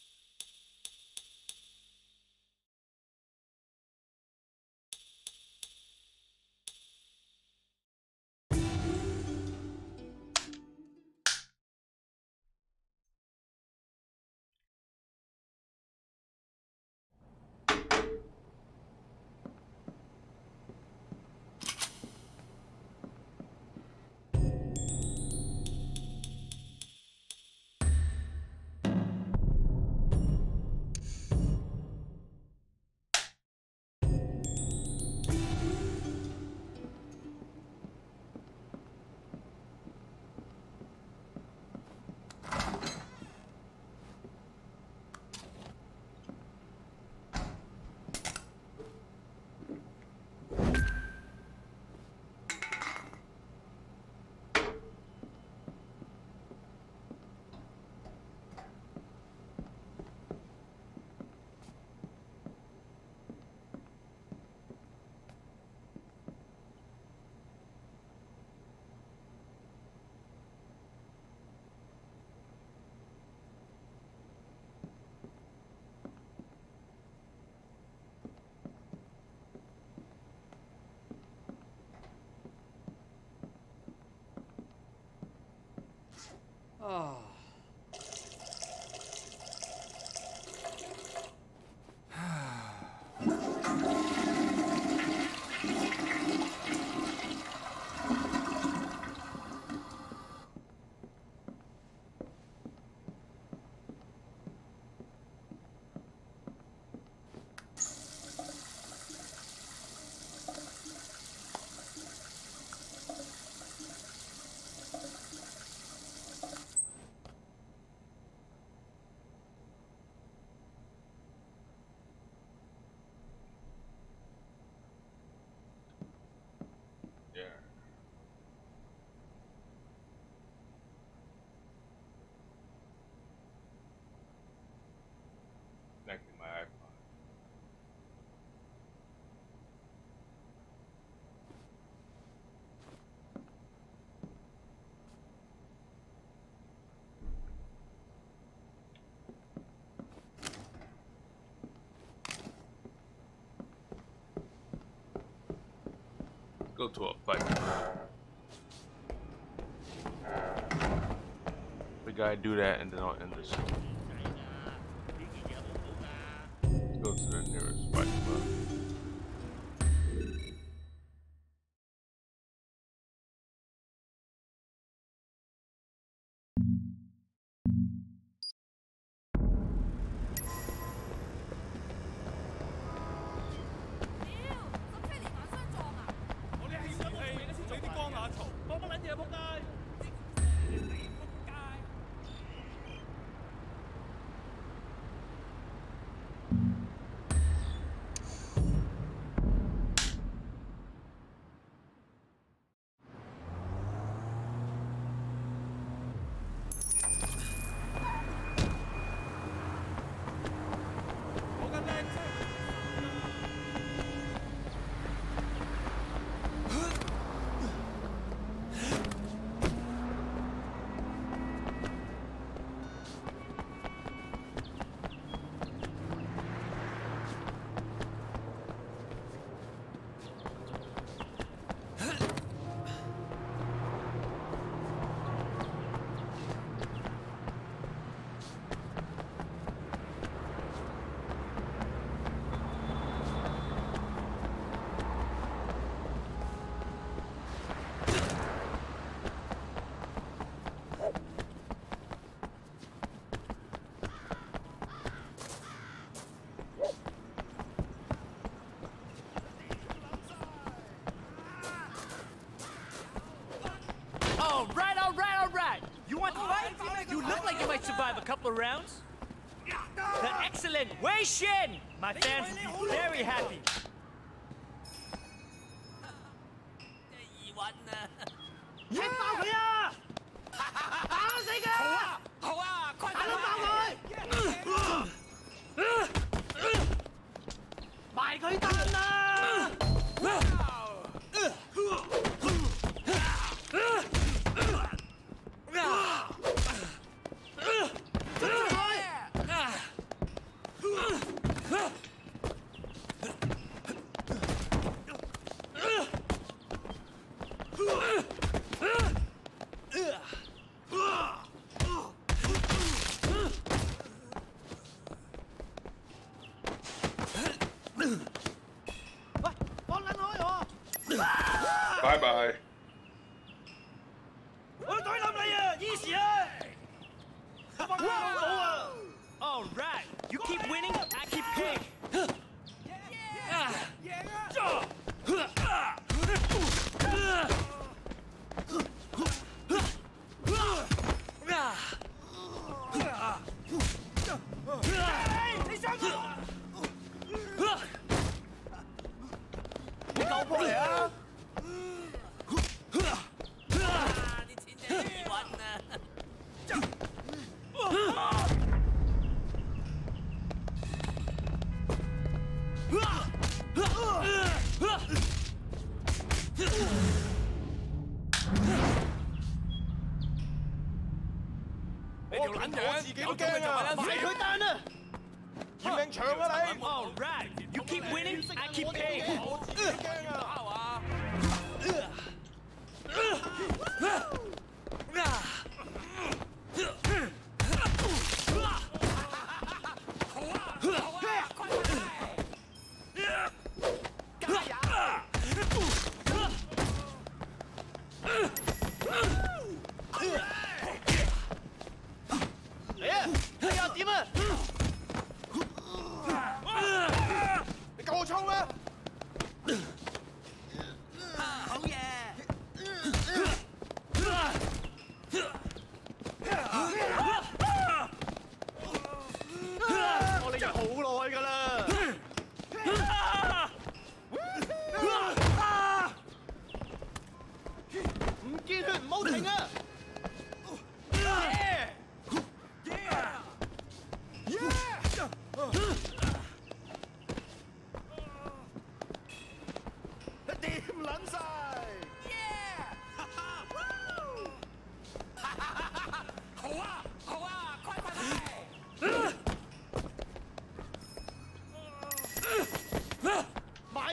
啊。 Connecting my iPod. Go to a fight. We gotta do that and then I'll end this. Go to the nearest fight club. Survive a couple of rounds? The excellent Wei Shen! My fans will be very happy. Bye bye. All right, you keep winning, I keep paying. All right, you keep winning, I keep paying.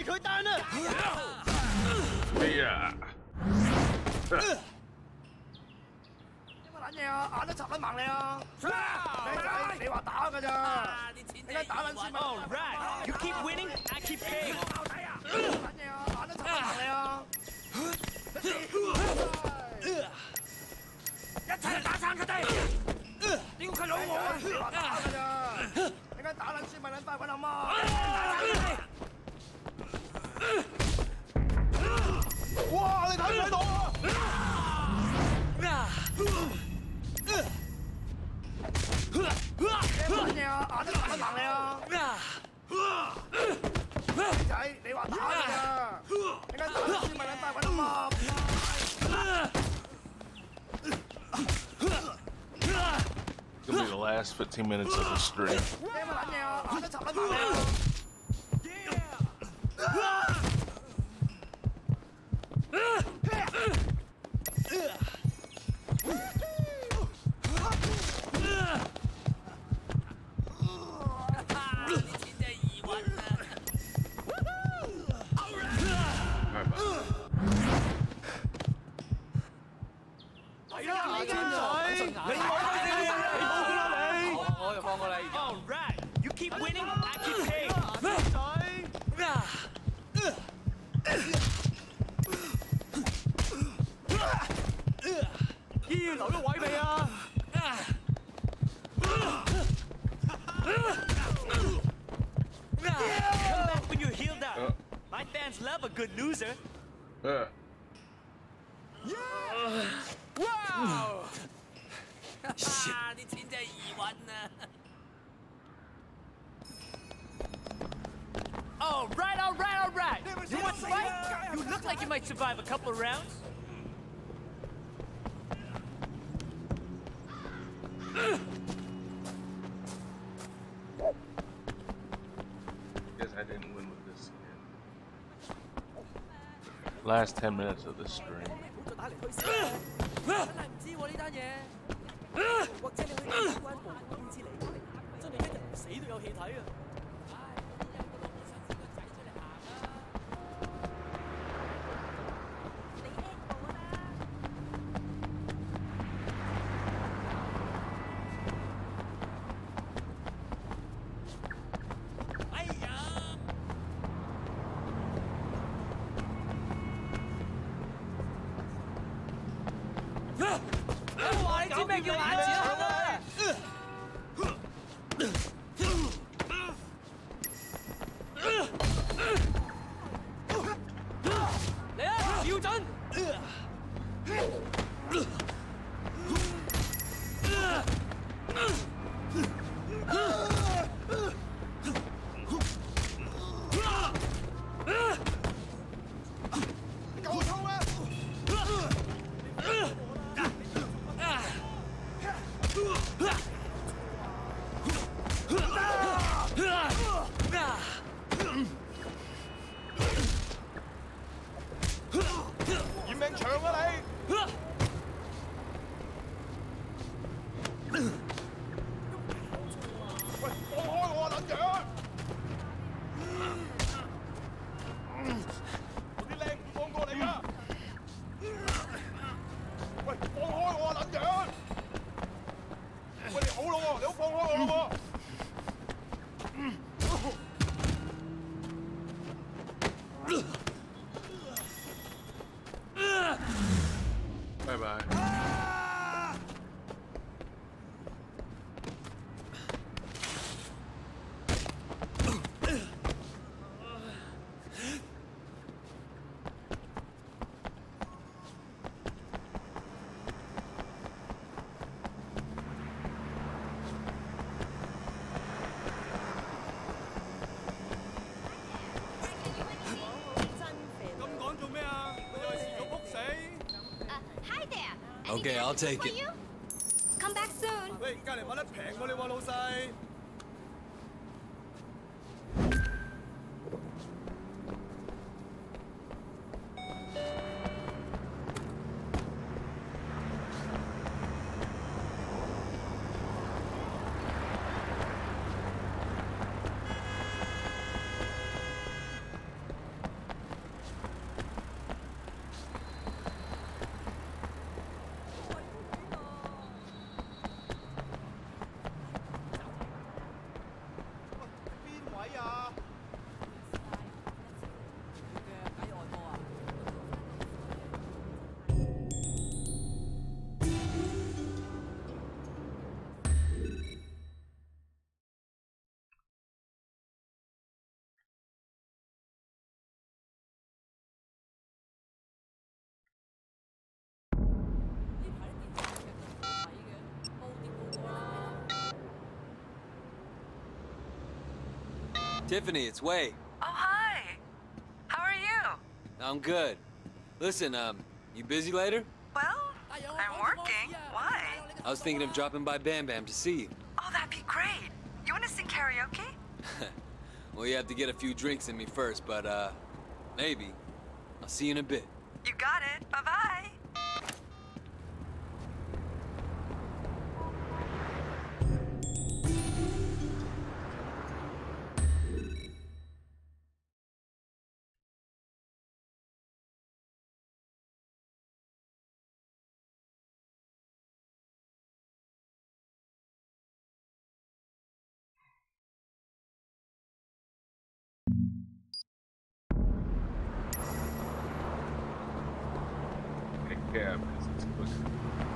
佢單啦！ 呀！ 乜撚嘢啊？眼都插撚盲你啊！靚仔，你話打㗎咋？點解打撚先咪？All right, you keep winning, I keep paying. 乜撚嘢啊？眼都插撚盲你啊！一齊打撐佢哋！屌佢老母啊！你話打㗎咋？點解打撚先咪撚快揾阿媽？哇！你睇唔睇到啊？乜嘢啊？眼都打撚盲你啊！靚仔，你話打㗎咋？點解打撚先咪撚快揾阿媽？ Gonna be the last fifteen minutes of the stream. All right, you keep winning, I keep paying. 醫院留咗位未啊？ Come back when you're healed up. My fans love a good loser. Uh. Wow! 啲錢真係易揾啊！ All right, all right, all right. You want to fight? You look like you might survive a couple of rounds. Guess I didn't win with this skin. Last ten minutes of the stream. 真係唔知喎呢單嘢，或者你可以揾關部通知你，真係一日唔死都有戲睇啊！ Bye bye. Okay, I'll take it. Come back soon. 喂，隔離買得平喎，你話老細？ Bye Tiffany, it's Wei. Oh, hi. How are you? I'm good. Listen, um, you busy later? Well, I'm working. Why? I was thinking of dropping by Bam Bam to see you. Oh, that'd be great. You want to sing karaoke? Well, you have to get a few drinks in me first, but, uh, maybe. I'll see you in a bit. You got it. Bye-bye. Take cab because it's quicker.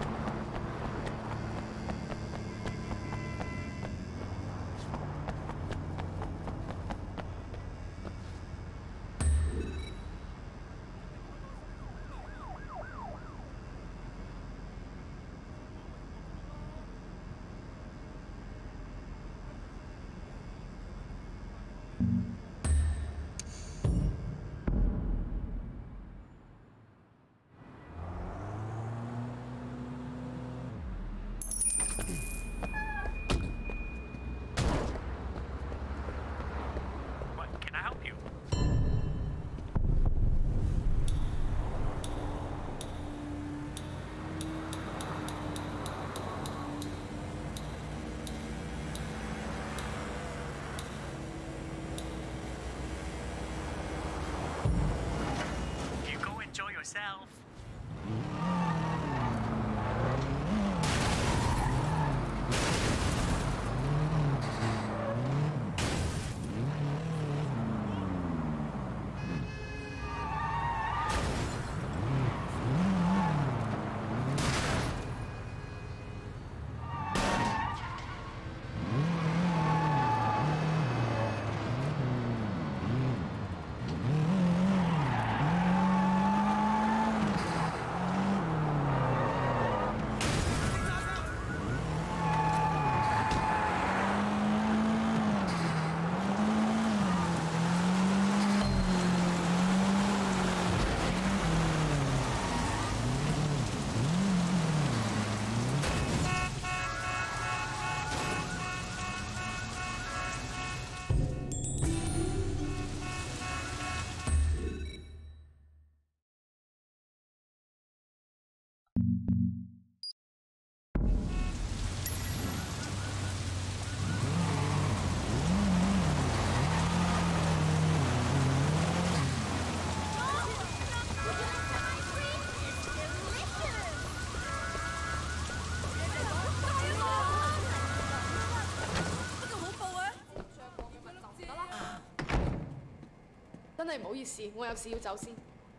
What can I help you? You go enjoy yourself. Hey, 唔好意思，我有事要走先。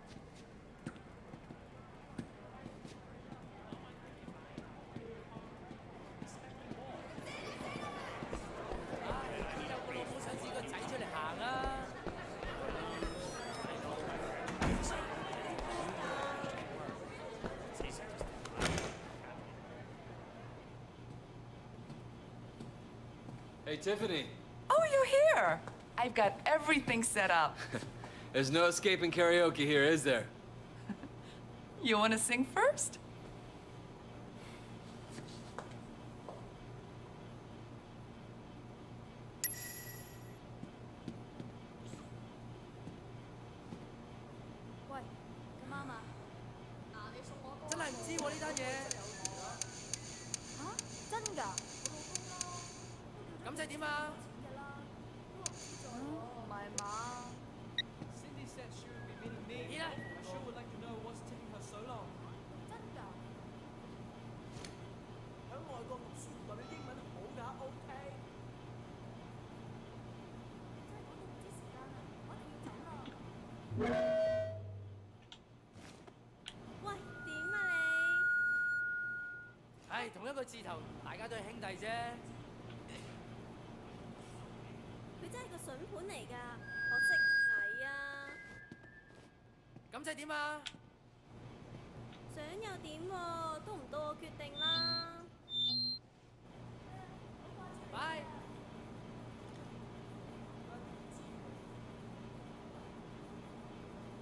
Hey, Tiffany. Oh, you're here. I've got everything set up. There's no escaping karaoke here, is there? You want to sing first? 喂，點啊你？ 唉，同一個字頭，大家都係兄弟啫。 佢真係個筍盤嚟㗎，可惜矮啊！ 咁即係點啊？ 想又點喎？都唔到我決定啦。 拜。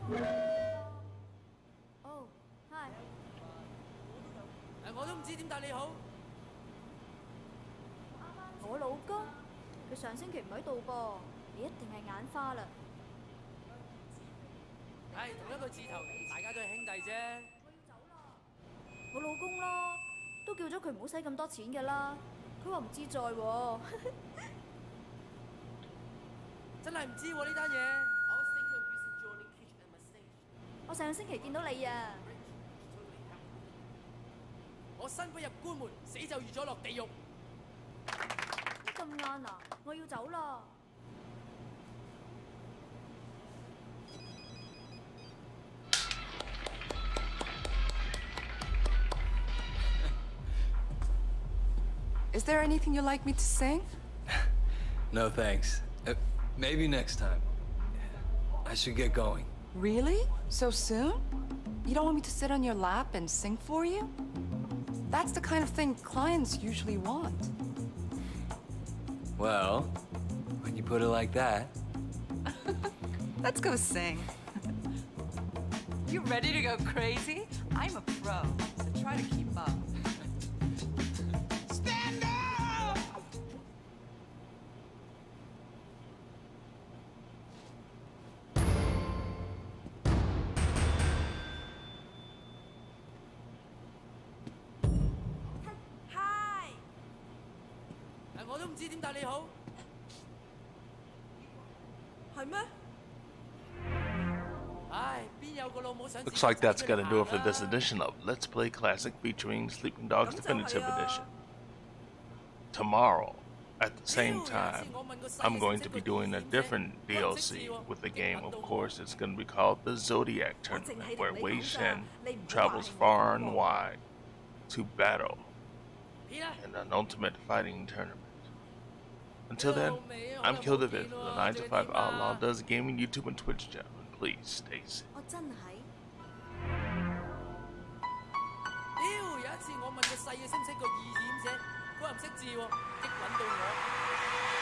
哦，hi。 誒，我都唔知點答你好。 我老公，佢上星期唔喺度噃，你一定係眼花啦。 係同一個字頭，大家都係兄弟啫。 我老公咯，都叫咗佢唔好使咁多錢㗎啦，佢話唔自在喎。 真係唔知喎呢單嘢。 我上個星期見到你啊！ 我生不入官門，死就預咗落地獄。 咁晏啊！我要走啦。 Is there anything you'd like me to sing? No thanks. Uh, maybe next time. I should get going. Really? So soon? You don't want me to sit on your lap and sing for you? That's the kind of thing clients usually want. Well, when you put it like that... Let's go sing. You ready to go crazy? I'm a pro, so try to keep up. Stand up! 我都唔知點答你好。係咩？唉，邊有個老母想？ Looks like that's gonna do it for this edition of Let's Play Classic featuring Sleeping Dogs Definitive Edition. Tomorrow, at the same time, I'm going to be doing a different D L C with the game. Of course, it's going to be called the Zodiac Tournament, where Wei Shen travels far and wide to battle in an ultimate fighting tournament. Until then, I'm Kill the Vid, the nine to five Outlaw does gaming, YouTube, and Twitch channel. Please stay safe. 我真係。 屌！有一次我問個細嘅識唔識個二險者，佢話唔識字喎，激撚到我。